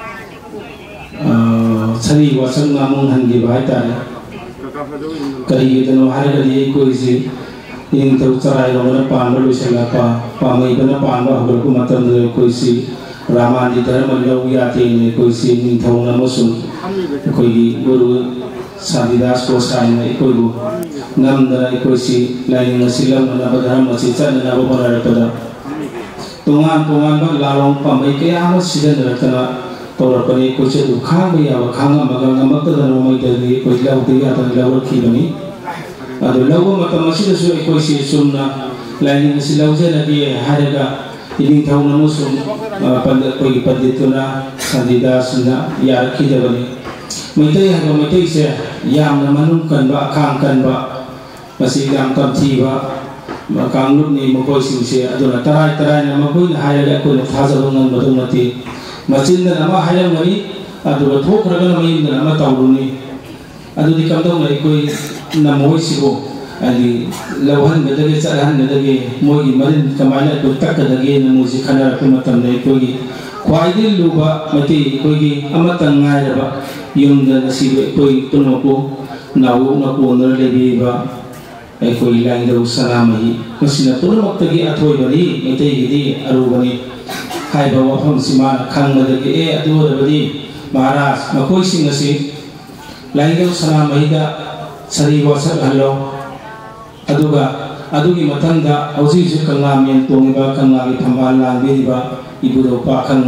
cari wasang namun handi bahaya kari itu no hari kali koi si yang tahu cara yang mana pandu lusa apa pangai mana pandu aku matan koi si Raman di dalam beliau yati ini koi si yang tahu nama sun koi guru Sadidas kosai ini koi bu nam na koi si lain nasilam mana pada masih cina nama pada pada tungan bak lalong pamai kaya amat sidan datana tolak pani kucing ukang biya wakang amagang amat terus ramai dari kuilau tiga atau lau kibani, ada lau mata masih sesuai kuisi sumna lain silau je lagi harga ini tahu namu sum pandai kui pandituna sandida suna ya kibani, mereka se yang namanungkan bak kangkan bak masih yang tertiba makang lut ni mengkoi singsi aduna tarai nama koi haya aku nak hazarungan betul mati macin nama haya mari adu thok raga nama ini nama tahu ni adu di kantong lagi koi nama moi sibo ali lawan bedage carahan bedage moi marin kamana tu tak bedage nama si khana aku matam ni koi kuaidil luba mati koi amat tangai ba yung dan sibo koi tunopo nawu napu nerlebi ba eko ilang daw salamahi masina tulong tagi athoy bani itay gidi arubani hai bawa pang simana kang madagi atu bani maharaj makoi singasi lang daw salamahi da sariwa sa halo adugi matanda ausi su kangami tong ba kangami thambala bi ba ibu do pakang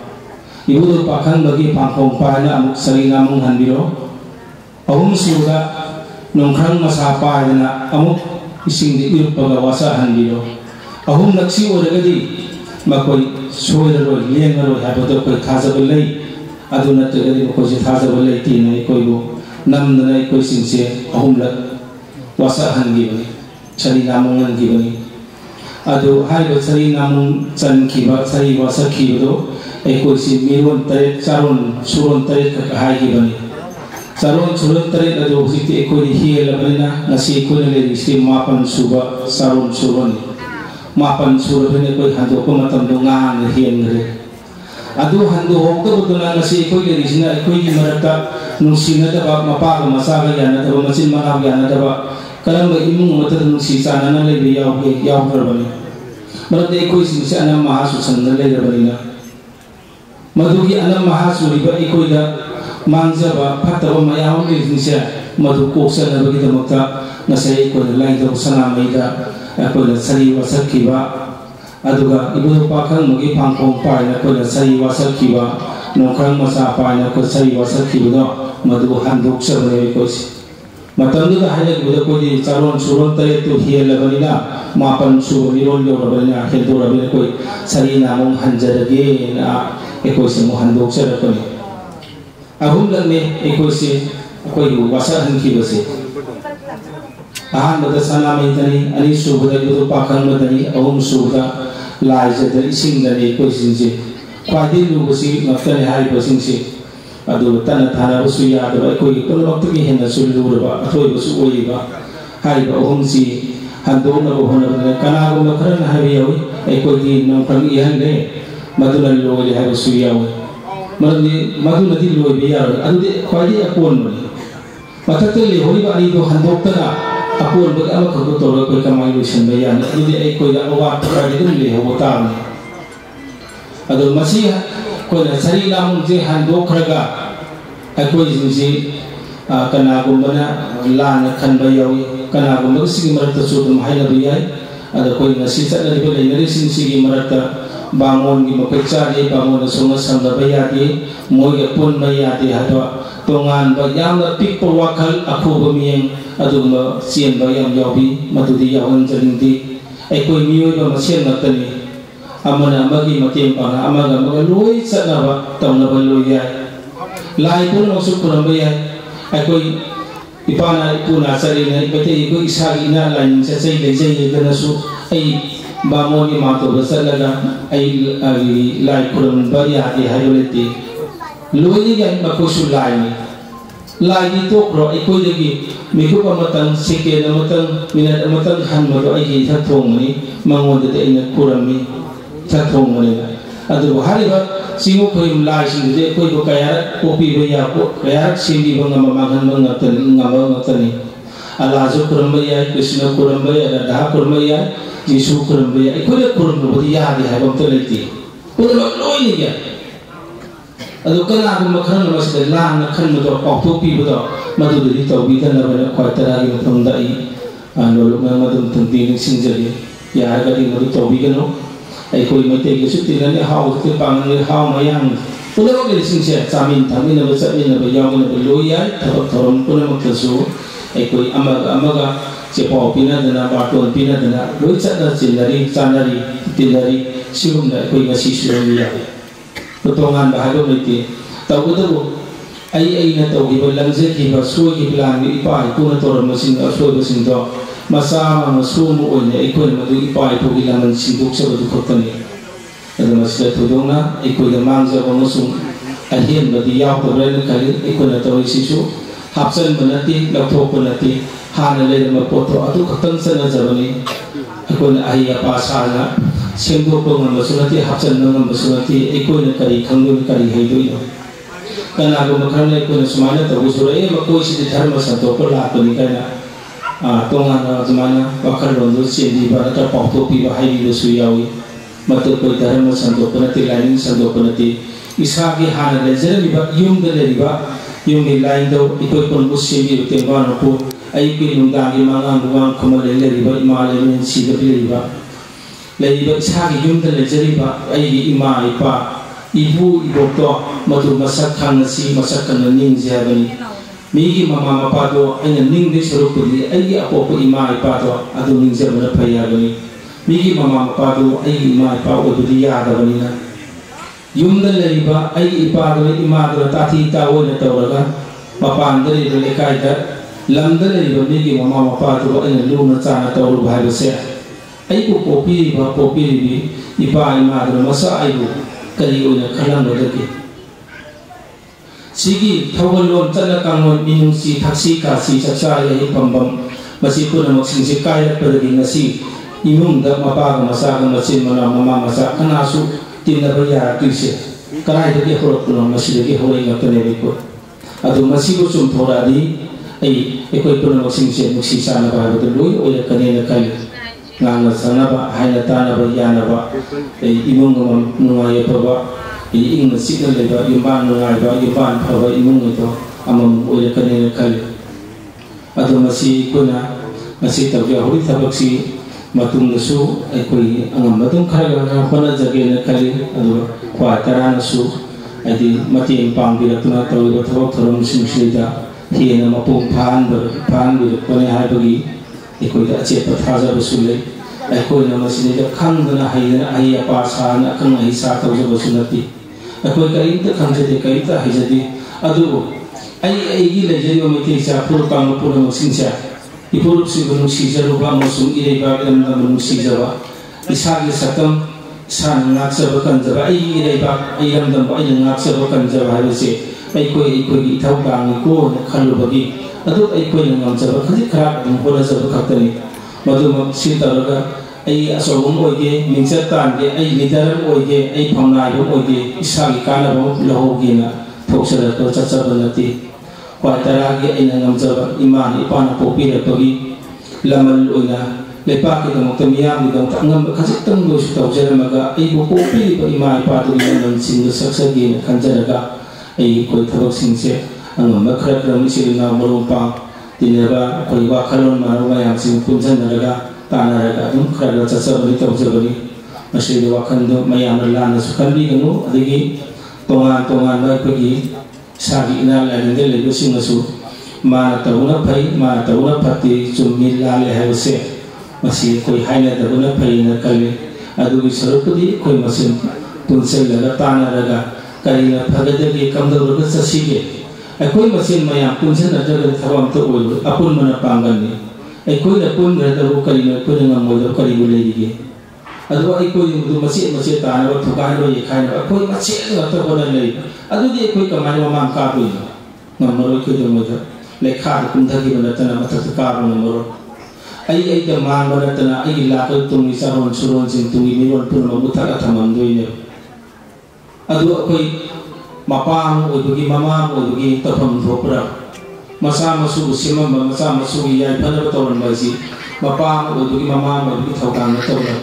bagi pangkong pa na amuk sarina mong handiro ahum suga nongkrang masapa na amuk ising di irup pagawasa handilo ahum naksi oragadi makoi soiraro liengaro habato koi thazaballai aduna tagadi makoi si thazaballai tinai koi bo namnai koi singse ahum lak wasa handibani chari namong handibani adu hai bo chari namong chan kiba chari wasa kibo कोई सी मिरोन तरे चारों सुरोन तरे का हाई की बनी चारों सुरोन तरे का जो उसी कोई ही लबनी ना नसी कोई ले इसी मापन सुबह चारों सुरोन मापन सुबह ने कोई हंदो को मतलब दुंगान हियन रे अदु हंदो होकर बुदुना नसी कोई ले इसी ना कोई की मरता नुसीना दबा मपाग मसागा या ना दबा मसीन मनाव या ना दबा कलम इमुंग मतलब नुसी चाना ना ले बिया हो गए या उधर बने मरते कोई सी से अनम महासुसंद ले बनी ना मधु की अनम महासुरी पर कोई दा मांगजबा फतबा मयाम ले निसे मधु कोक्सन नबगी दमक्ता नसे कोई लाइन दो सना मैदा कोई सरी वसक कीबा अदुगा इबुदो पाखंग मुगी फांगकों पाय ना कोई सरी वसक कीबा नोखंग मसा पाय ना कोई सरी वसक कीबा मधु हंदुक सबने कोई मतंदु दा हाले गुदा कोई चारों सुरों तले तो हियल लगनी ना मापन सुबह मिरोन जो रबनी ना हिंदू रबनी कोई सरी नामों हंजरगे ना कोई से मुहंदुक से रखनी अहुम लगने कोई से कोई वसा हंकी बसे आहान बदसना में तनी अनी सुबह गुदा पाखंग में तनी अहुम सुबह लाइ जद इसिंग दने कोई सिंचे क्वादी लुबसी मफ्तने हाई बसिंग से अदु तना थाना बसु यादबा कोई पुनमक्त की हेन सुलुरबा अथोय बसु ओइबा हाइबा ओमसी हंदोन बहन कनागो मखरन हाबियाwi ए कोई की नंखन इहन ने मदुन लोले हाइ बसु यावे मदुन दी लोय बिया अदु क्वादी अकोन बनी मथते ले होइबा अनि दो हंदोक्तना अकोन बग अम खगो तोर कोई कमाई लुसन बया अदु ए कोई अवा क्वादी दु ले होता अदु मसी कोई सरी नाम जे हंदोखरगा कोई जिनसी कनागुम्बना लान खनबा यावी कनागुम्बा सिगी मरत सुदम हाइना बियाय अदा कोई नसी चलरिबा लेनरि सिंसिगी मरत बामोन की मपेचा दे बामोन सोंग संदबा यादे मोय पुन यादे हादो तोंगान बा यामना पिक वाखल अखोब मियeng अदुमा सियन बा याम यावी मदुदी यावन जलिंदी कोई मियोय मसेन नतनी अमना अमगी मतें पाना अमगा मगा लोई सनबा तौनबा लोई याय लाई पुन मसु कुरंबा याय कोई इपाना इपुना सरिने बते कोई इसागी ना लाइन से सही ले जाइए गनसु आई बामोनी मातो बसलगा आई लाई कुरंबा यादे हायोलेती लोई याय मकोसु लाई दी तो क्रो कोई लगी मिकुप मतंग सेकेंड मतंग मिनट मतंग हन मतो आई था थोंगनी मंगोद दे इन कुरंबी थोंग मने अदु हारिबा सिमु कोई लाई सिंग दे कोई बो कया कोपी बया को कया सिंगी बंगा मागन बंगा तन ngaba ngतनी अलाजो कुरंबया कृष्ण कुरंबया राधा कुरंबया यीशु कुरंबया कोई कुरंब बदी यादे है बम तो लेती पुरब लोई नहीं या अदु कना को मखन मसद लान खन मदो पातो पी बदो मदु दि तौबी तन बने क्वातरा की मतम दई अनोल मदम तंती सिंजली या गदी मदु तौबी गनो कोई मते के सुति ने हाउ के पांग हाउ मयांग पुनरो के सिंसे चामिन थामिन न बचमिन न बयावन न लोया थबक थरम पुनम खसु कोई अमगा चेपो पिना दना बाटोन पिना दना लोई चना चिनरी चानरी तिनरी सिगुम न कोई गसी सुरिया तो तोंगान बाहादो लेते तबुदबु आई न तौगी बलंजे की बसो की प्लान इपा इपुन तोरम मसिन असो बसिन दो मसा मसुम ओने इकोन मदु इपा इपुगी लामन सिंदुक सबदु खतने अदु मसले थुदोंना इकोय मांगजा बमसुम अहिन बदि याव तबरेन खाली इकोन तोय सिसु हापसन बनती लथोक बनती हान ले म पोथो अदु खतन सन जबनी इकोन आही पासाना सेंदो को मसुनती हापसन न मसुनती इकोन करी खंगु करी हेदुई कना को मखन इकोन सुमाने तबु सुरे मकोय सि धर्म संतो को लातनी kana तोंगाना जमाना वाखर रोंदो सेंदी बारता पाउतो पी बाहाई दसु यावी मतो कोई धर्म संतोपनति लाइन संतोपनति इसागी हान लेजरिबा युम दलेरिबा युम लाइन दो इकोय कोन बुसेबी तेंबा नको आई की नुंगागी मांगा नुवां खमले लेरिबा इमाले मेन सिगबलेरिबा लेरिबा इसागी युम दलेजरिबा आई इमा इपा इबु इबोतो मतो मसक खानसी मसक कन निंजेबनी मीगी मामा मपादो अने निंग दे सरुपदी आई अपोप इमा इपादो अदु निंजे बन फयागनी मीगी मामा मपादो आई इमा इपा ओदुदी यादबनीना युमद लेरिबा आई इपादो इमादो ताथी तावो ने तवरगा मपान दे लेकायदा लमद लेरिबा मीगी मामा मपादो अने लुना चाना तवरु भाइबसे आई को पोपी बा पोपी बी इपा इमादो मसा आइबु kari una khalang rodaki sigi thawalon tana kangon minungsi thaksi kasi saksa yahi pambam masi puna maksingsi kaya padagi ngasi imungda mapaga masaga machin mana mama masa kanasu tinaba ya tuise karai dagi horok puno masi dagi horai ngakane riko adu masi bu sum thoradi ai ekoi puna maksingsi muksi sana ba betul loi oya kane na kali ngana sanaba haina tanaba yanaba imung nungai paba ing sikna leba yumban nungai ba yumban paba imung ito amam oya kane na kali adu masi kuna masi tabya hori tabaksi matung nasu ekoi angam matung khara khona jage na kali adu kwa tarana su adi mati pang bi ratuna tawi thok thorom simsida hi na mapung phan bi kone ha bagi ekoi da che pathaja basule ekoi na masine da khang na haina ai apa sa na khang ai sa taw ja basunati ekoi kai ta khang je kai ta hi jadi adu ai gi le je yo meti sa pur kang pur no sincha ipur si gunung si jaru ba mosung ire ba lam lam si jawa isagi satam san ngak sa bakan jawa ai ire ba ai lam dam ba ai ngak sa bakan jawa ha se ai koi gi thau kang ko khalu bagi adu ai koi ngam jawa khali khara dum hora jawa khatani madu ma si taraga ai asogum oige mingsa tan ge ai leader oige ai phamna ro oige isagi kana bo lahu ge na thoksara to chacha banati kwa taragi ai ngam jawa iman ipana popi ra togi lamal oina lepa ke dong tamiyam ni dong ngam khasi tang do su taw jara maga ai bo popi ba iman ipa to nan sing saksa ge khanjaraga ai koi thabak sing se angam makhra ram si na marupa tinaba koi wa khalon maru ma yang sing punjan naraga tanaraga dum khara chacha bari taw jabani masih wa khando mayam la na su khambi ganu adigi tongan ba pagi sagi ina la nde le sing asu ma tawna phai ma tawna phati chummi la le ha se masi koi haina tawna phai na kale adugi sarupudi koi masin punsel la tanaraga kari na phagade ge kamdo ro sa sige akoi masin maya punsen na jaga thawam to oi apun mana pangan ni akoi na pun ra da kari na pun ngam mo da kari bule dige adu ai koi du masi ta na thukan ro ye khai na akoi masi na to bona nei adu di akoi kamai ma mang ka ro ngam ro koi do mo da le kha kum thagi bana tana ma thak ka ro mo ro ai da mang bana tana ai la ko tum ni saron suron sin tu ni ron pun ma buta ka thamam doi ne adu akoi mapang oibugi mama oibugi tafam thopra masa masu simam masa masu ya phana batoran basi mapang oibugi mama oibugi thokang tawra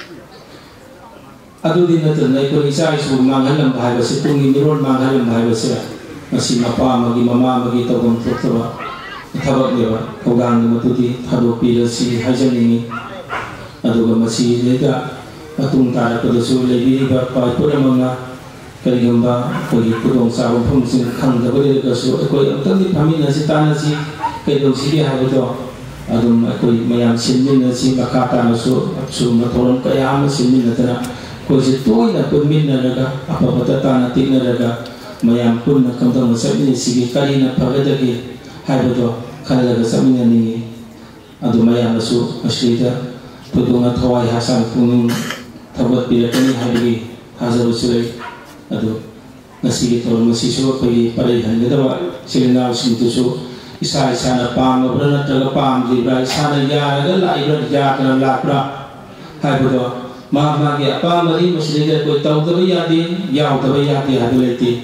adu din na tan ko isa isu manghalam bhai basi tungi niron manghalam bhai basi masi mapa magi mama magi tawam thopra thabak leba thokang ni matuti thado pilasi hajani adu masi leda atung tara ko su lebi ba pa puramanga karigamba koi kudong sa phum sing khang da bari ka su koi amtang ni phami na si ta na si kai do si ha do adum koi mayam sinmin na si makata na su ma thoron ka ya ma sinmin na tana koi si toi na pun min na raga apa pata ta na tik na raga mayam pun na kam dong sa ni si kari na phagada ge ha do khala ga sa min ni adum mayam na su asrida pudong na thawai hasan punung thabat pi ra ni ha gi hazaru sulai adu ngasi to ngasi so pagi pare hande da silina sin tu so isa na pam ga bra ta pam ji bra isa na ya ga la i ra ya ka la pra ha bu do ma ge pa ma ri musli ga ko taw da ya din ya ta ya ti ha le ti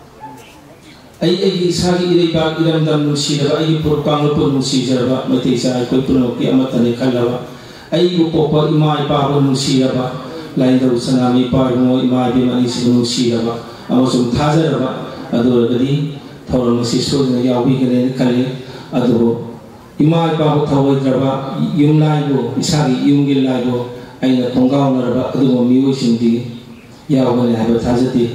ai isa gi ri ba iram dam nu si da ai pur pang pur nu si ja ba ma ti sa ko pur no ki amat ne khala ai bu ko pa imai pa nu si ba lain da sanami pa mo ima bi mani sinu si ba amasum thaja ba adu gadi thawra si so na ya wi gane kale adu ima pa bu thawai ba yum lai bo isari yum gil lai bo aina thonggaw na ba adu mo mi sin di ya wa le ha ba thaja ti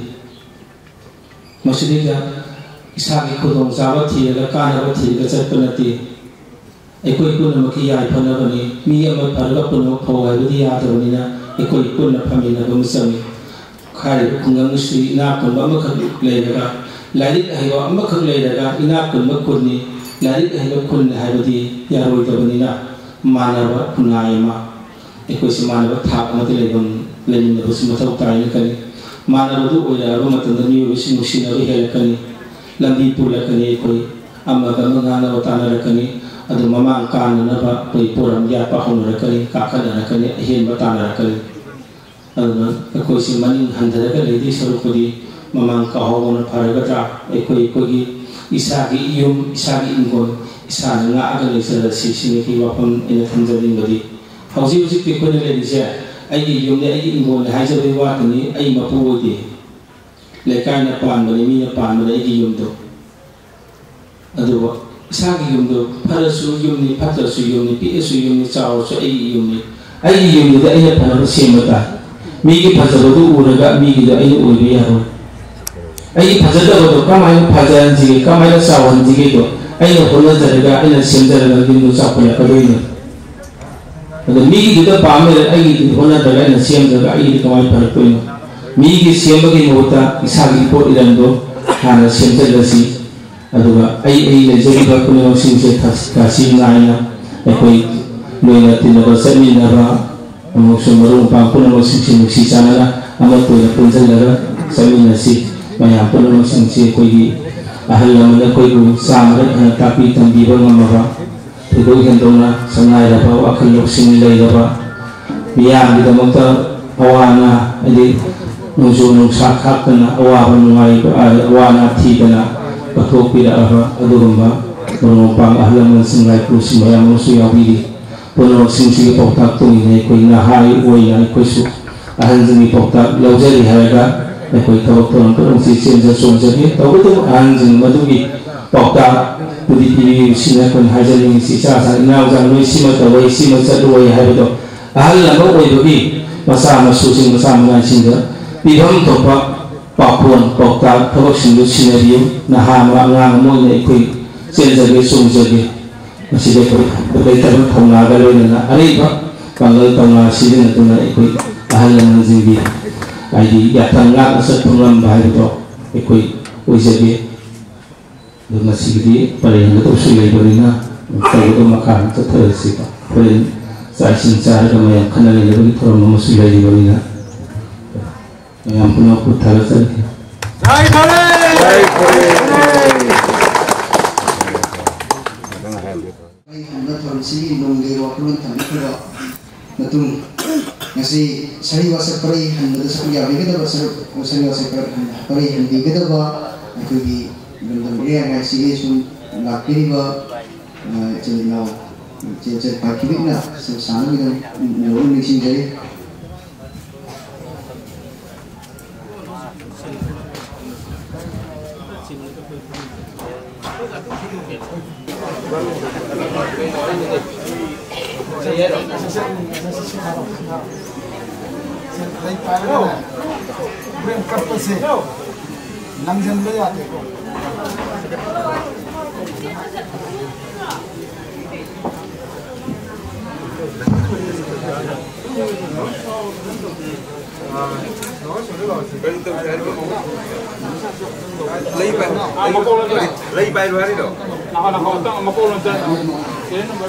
masidi ga isari khudong sa ba thi ga ka na ba thi ga chat panati ekoi kun ma ki ya phana ba ni mi ama par ga pun pho ha bi ya to ni na ekoi kun na phami na bam sami khai kungang sri na kun ba ma khak le daga larit ai wa ma khak le daga ina kun ma kun ni larit ai ba kun ha ba di ya roi to ni na mana ba kunai ma ekoi si mana ba thak ma ti le bam le ni ba su ma thau tai ni kan manaradu oiraba matanda miyobisin nusinaba helakani lambi pulakani koi amaga mangana watana rakani adu mamang kana naba koi poram ya pa honarakani kakada rakani hen batana rakani adu koi si maning handaraga ledi sarupadi mamang kahawona paragatra koi koi isagi yum isagi ingon isana nga aga lesara sisini ki wapam ina thanjadin badi hausi usi pe koi ledi sia ai yum ne ai ingon hai jabe watani ai mapu odi lekai na pan bani mi na pan bani ai yum do adu isagi yum do parasu yum ni patasu yum ni pisu yum ni chao su ai yum ni da ai na pan semata mi ki phajadu uraga mi ki da ai oibe yaro ai phajadu kamai phajan ji kamai sawan ji do ai na hona jaraga ai na semjaraga din do chapya kadoi adu mi ki da pame ai hona jaraga ai na semjaraga ai kamai pharakoi mi ki sembagi mota isagi po irando hana semjalasi aduga ai le jeri ba kuno sinse kasi naina ekoi loina tinaba seminara amo sumaru pa kuno sinse musi sanara amo to ya punjala seminasi maya kuno sinse koi ahal lamana koi bu samra tapi tambi ba ngamara tudo gendona sanai ra ba akal loksin lai ra ba biya di damota awana ali nujung sakhat kana awa nungai awana thi kana patok pira aha adurumba pang ahlam singai ku simaya musu yawili pono singsi poktak tu ini koi na hai oi ai koi su ahan jini poktak laujari haraga koi tawak tuan ko si senja sonja ni tawak tu ahan jini madugi poktak pudi pili sina kon hajani si sa sa na ujang noi sima tawai sima sadoi hai beto ahal lama oi dogi masa masusing masa mengasinga biham topa papuan pokta thawak sindu sinariyo na hama ngang mo na ikoi senjage songjage maside ko betai tar thongna galo na ari ba pangal tanga side na tuna ikoi ahal lang jingi ai ya tanga asat punglam bahai to ikoi oijage duma sigdi pare na to sulai barina tawo to makan to tharasi ta pare sa sin sa ga may khanale le bari thoro mo sulai barina yang punya putar saja. Jai Kore. Jai Kore. Hamba tolsi nongge wakun tani kira betul. Nasi sari wasa peri hamba sesuatu yang kita bersama sari wasa peri hamba kita bah aku di dalam dia nasi sun lapiri bah jadi nau jadi pagi ni na sama dengan nau ni sih jadi. lấy bay luôn đi đâu nào nào tao mà cô luôn chơi cái nó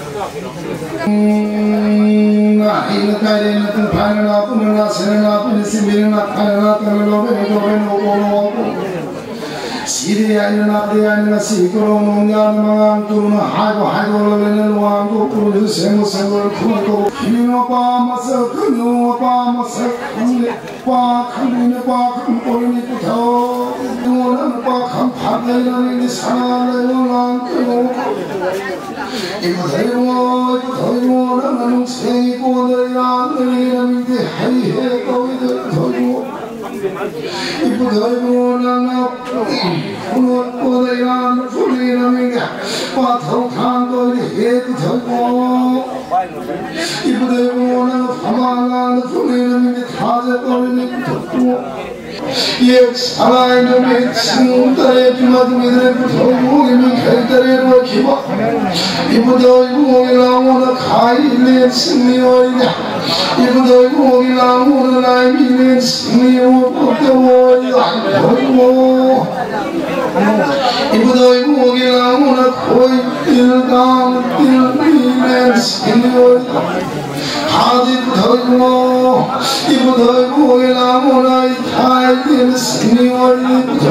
ngai na kai na tung phai na pun na se na pun si mi na khai na ta lo be do be no ko no siri ai na si ko no nya ma tu na hai ko lo le no wa ko ko se mo ko ko ni no pa ma sa ku no pa ma sa ku le pa kham ni pa kham ko ni ku tho no na pa kham pha le na ni sa na le no la ko ibu thai mo na nung se ko de ya ni na mi de hai he ko de thoi mo ibu thai mo na na ko de ya fu ni na mi ga pa thau khang ko de he ko thoi mo ibu thai mo na pha ma na fu ni na mi de tha je ko ni ko thoi mo ye salai no me sing tare pimad mi de ko thoi mo mi khai tare ro ki ba ibu thai mo la mo na khai le sing ni oi ya ibu thai mo la mo na lai mi le sing ni o ko de mo ya thoi mo ibu thai mo la mo na khoi til dam til mi le sing ni oi ha di thoi mo 이부더이고 일라모나 이타이디는 스니월이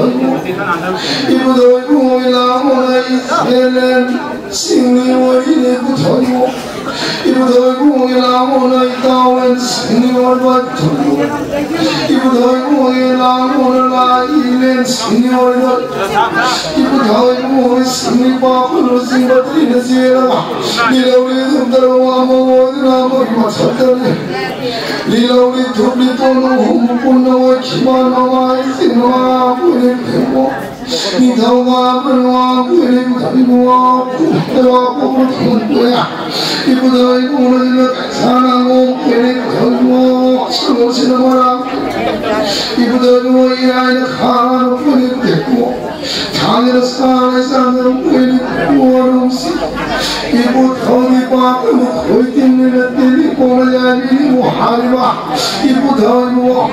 이부더이고 일라모나 이세는 스니월이 부더이고 이부더이고 일라모나 이타원 스니월과 부더이고 이부더이고 일라모나 이는 스니월과 이부더이고 스니바프로 스니바트리는 시에라 리라우리 둠다로와 모모드나 모이마 쳤다니 리라우리 둠리 또노 홈분노와 키마노와 이스노와 부리고 니타와 불와 부리고 다리고와 부리고와 부리고야 이부더이고 오늘은 사랑하고 부리고 다리고 서로시노라 이부더이고 이라이는 가라로 부리고 됐고 장애를 사는 부리고 어려움시 이부 더이고 거의 띵리는 띵리 보내자니 하리와 이부 더이고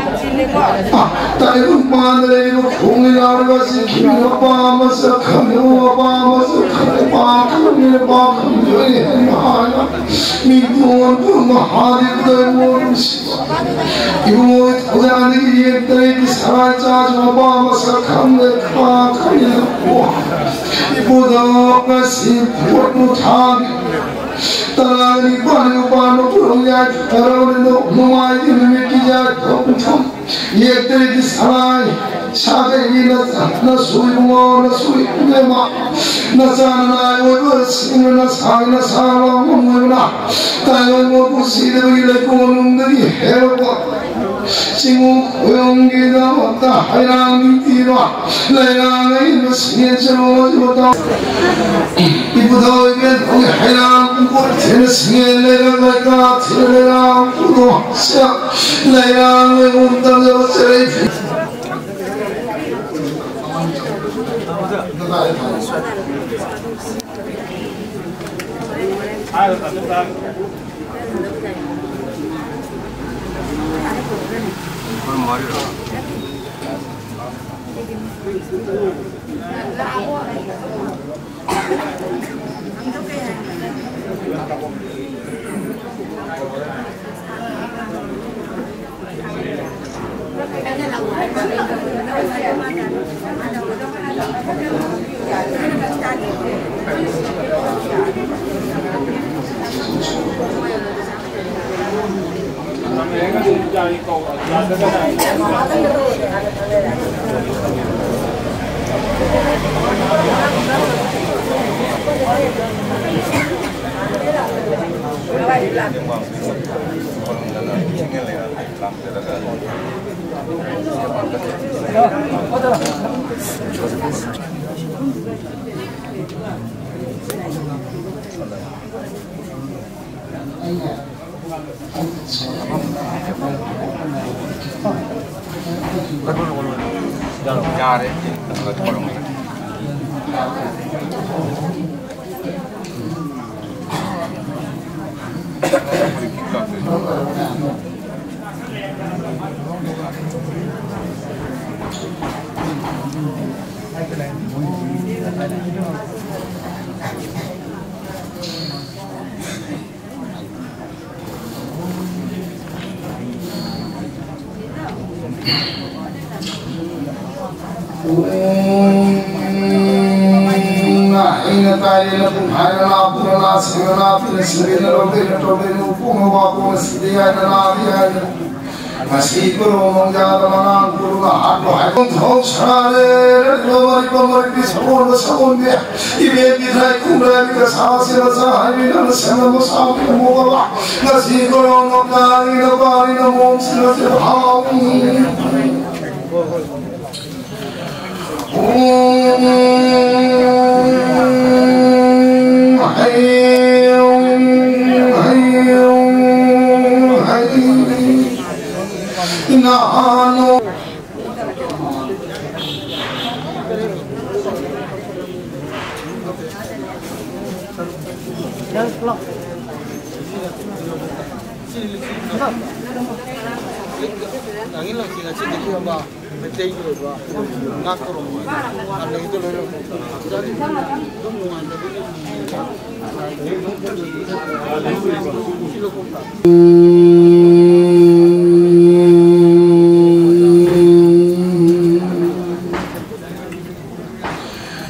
딸은 마늘이고 공이라고 것이 기미가 빠마서 가며 빠마서 가며 빠마서 빠마서 미국은 부마하리도 모르시고 이부 도자니 옛날에 살아자주 빠마서 가며 빠마서 이부도 것이 부르타기 따라니 빠르고 빠르고 부르냐 따라오는도 농아이들을 믿기자 통통 옛들이 살아이 샤베기 나 수이고 나 수이고마 나 사나 오고 스나 사나 사와 모모나 따요 부시들이 고놈들이 해고 지구 고용기다 왔다 하이랑이 뒤와 내랑이 무시해서 왔다 이부터 이게 거기 하이랑 꽃을 승에 내려갈까 들어가 구도 시작 내랑이 온다고 세레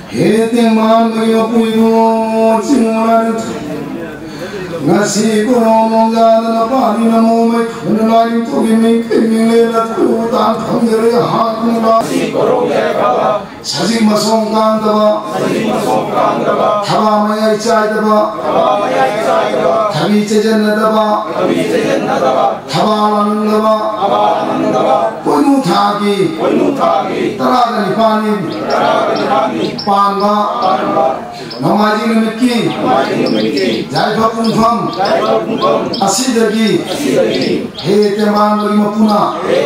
해땡만 그여 뿌이고 징어라는 ngasi ko mong jalan apa ni namo mai nalai to gimi kemile la tu dan khangere hat mula ngasi ko ya baba saji masong kan daba thaba mai chai daba thabi chejan daba thaba lan daba koinu thagi tara ni pani panga namaji nimiki jai bapung asidagi he teman bagi mapuna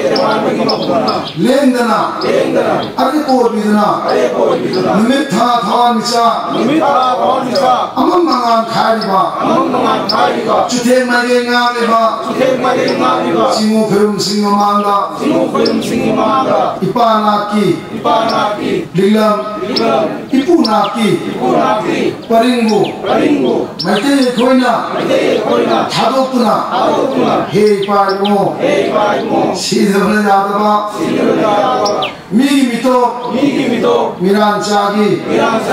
lendana adi ko bidana nimit tha thawan cha amam mangan khaiba chuthe mage ngaliba singo phum singo manga ipana ki lilam ipuna ki paringu maite khoina 하도구나 헤이파이모 시드브는 야드바 미기 미토 미란자기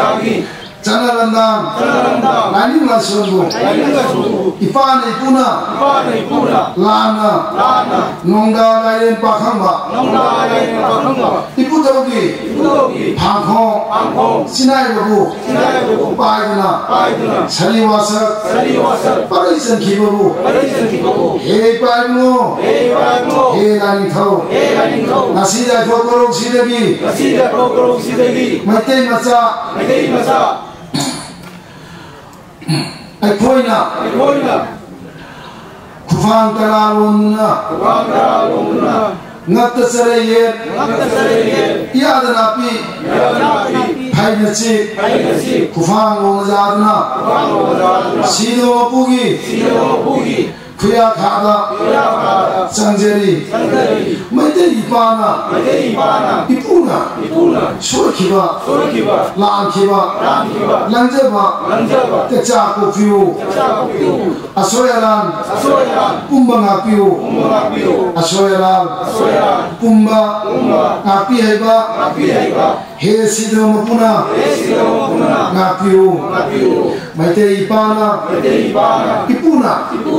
자나란당 라닝라스원부 이파네 이쁘나 라나 농다라인 파캉바 이쁘더기 방콩 시나이버부 빠이드나 사리와석 빠르이선 기버부 헤이파이모 헤이라닝타오 나시자 거꾸로 시대기 마이테이 마차 Aikoina kufang taraluna ngata sareye yadanapi hainachi kufang ngozadna sido pugi kuya khada sangjeri maite ipana ipuna surkiba langkiba langjaba techa ko fiu asoyalan kumbanga piu asoyalan kumba api haiba he sido mapuna ngapiu maite ipana ipuna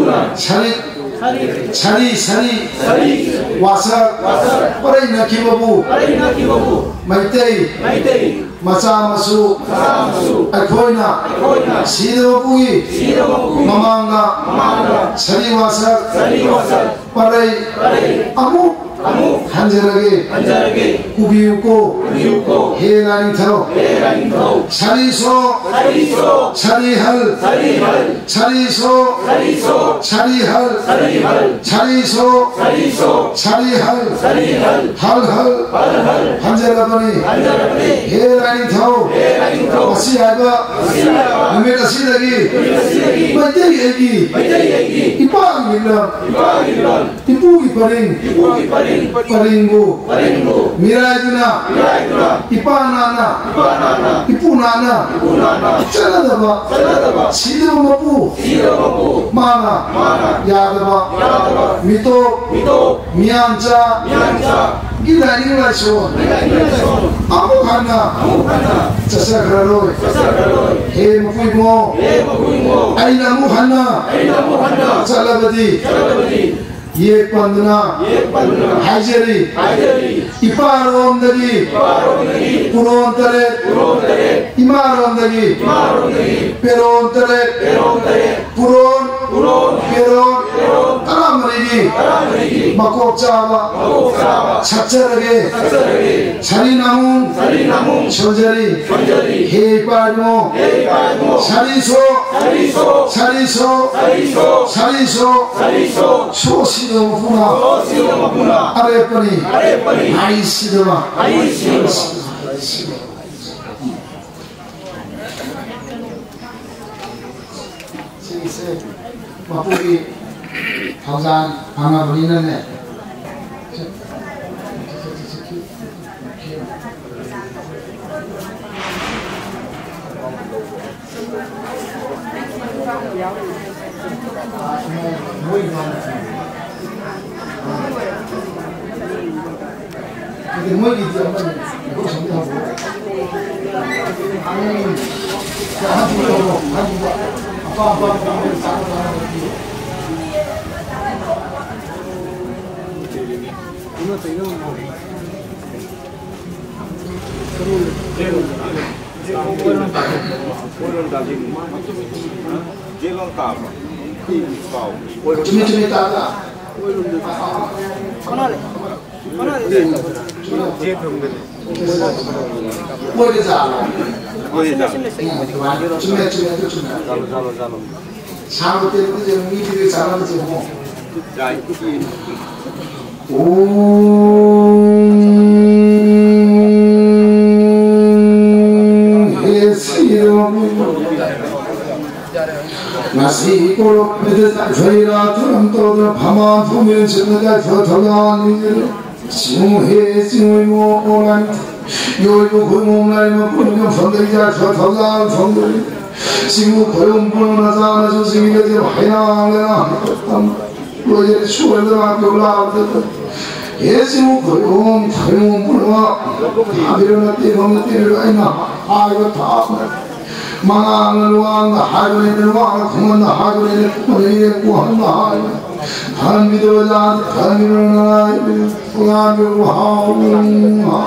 Sari wasak parai nakibabu maitei macha masu aikoina sidababugi mamanga sari wasak parai amu 한절하게 구비우고 해라닝타로 차리소 차리할 차리소 차리할 차리소 차리할 할할 한절하더니 해라닝타로 마시하가 누메가 시다기 마이테이 애기 이빠기 밀라 이쁘기 paringgu mirajuna ipanana ipunana chanadaba sidomapu mana yadaba mito miancha gilani laso amukhana chasakraroi he mukuimo aina mukhana chalabadi ye pandana hajeri iparom dagi puron tare imarom dagi peron tare puron peron taramari makok chawa chacharage chari namun chojari he padmo chariso 소시도구나 아래뻔이 아이시도마 마포기 항상 방아버리는데 Mỗi gì thì ông Nasi ko pede jaira turam to bhama thume chinda thothalan simuhe simumo oran yo yo khumum lai mo khumum phangdai ja thothalan phangdai simu khum purna jana jo simile je bhaina la tam loje shuela yola ye simu khum purna abirona te bhamte aina ayo tha Mangang luang hagulin luang kuman hagulin kuman kuhan mahal han bidolan han bidolan kuman bidolan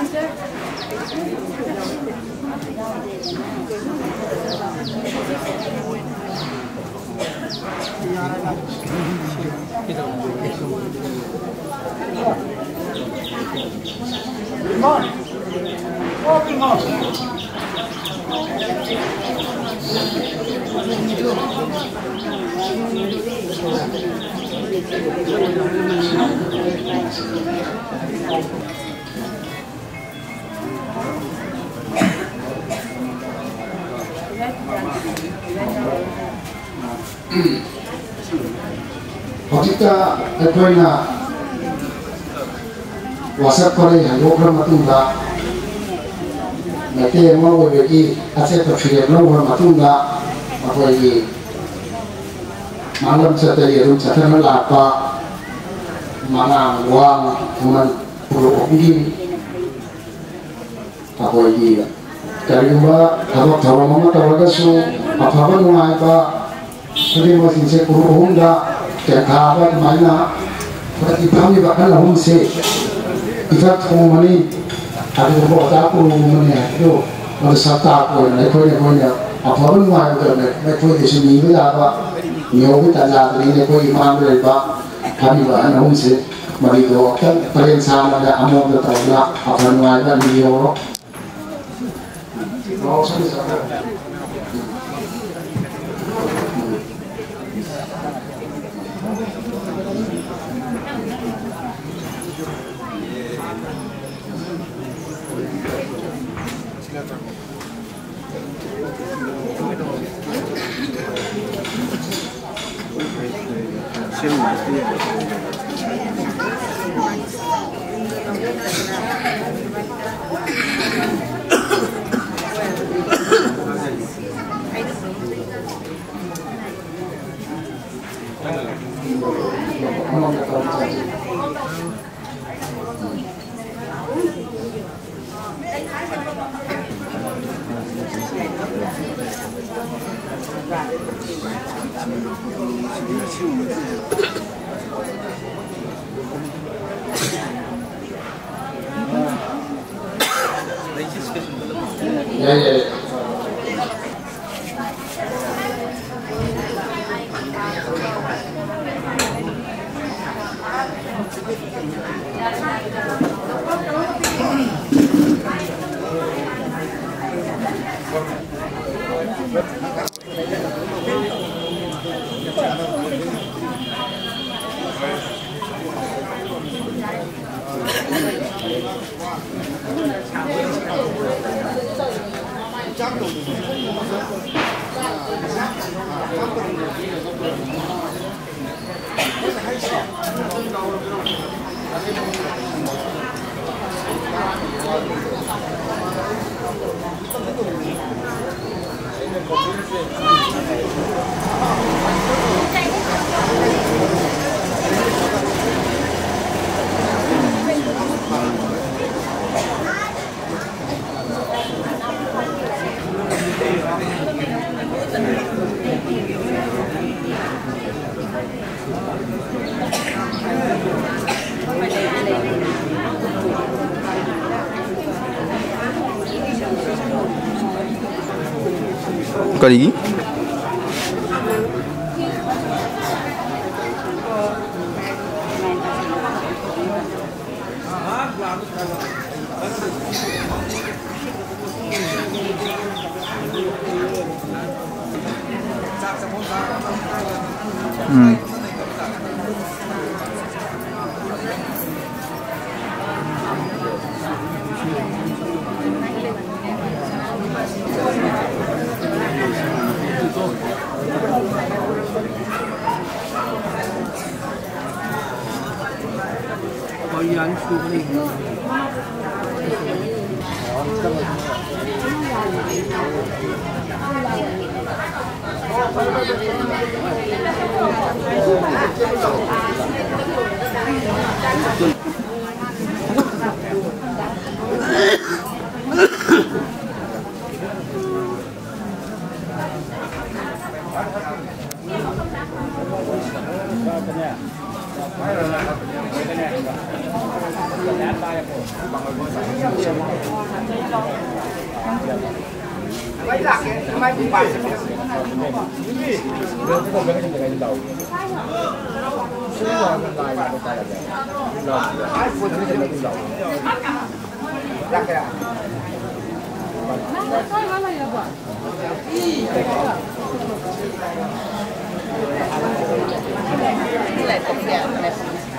Kita akoina wasap kore hanokra matunda nate mau begi ase to fire no matunda akoi malam satari rum satana lapa mana wang kuman puluh ini akoi kariba tharo mama tawagasu apaban ngai ba kadi masin se puluh honda Kekabat mana berarti kami bakal lahum se ifat kumani ada beberapa aku kumani itu ada satu aku nekoi apa pun mau ada nekoi di sini berapa nyobi tanya ini nekoi imam berapa kami bakal lahum se mari do kan paling sama ada amor bertaulah apa mau ada nyo mau sampai Kali?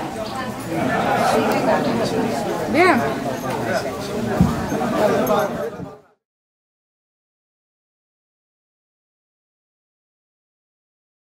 Bien.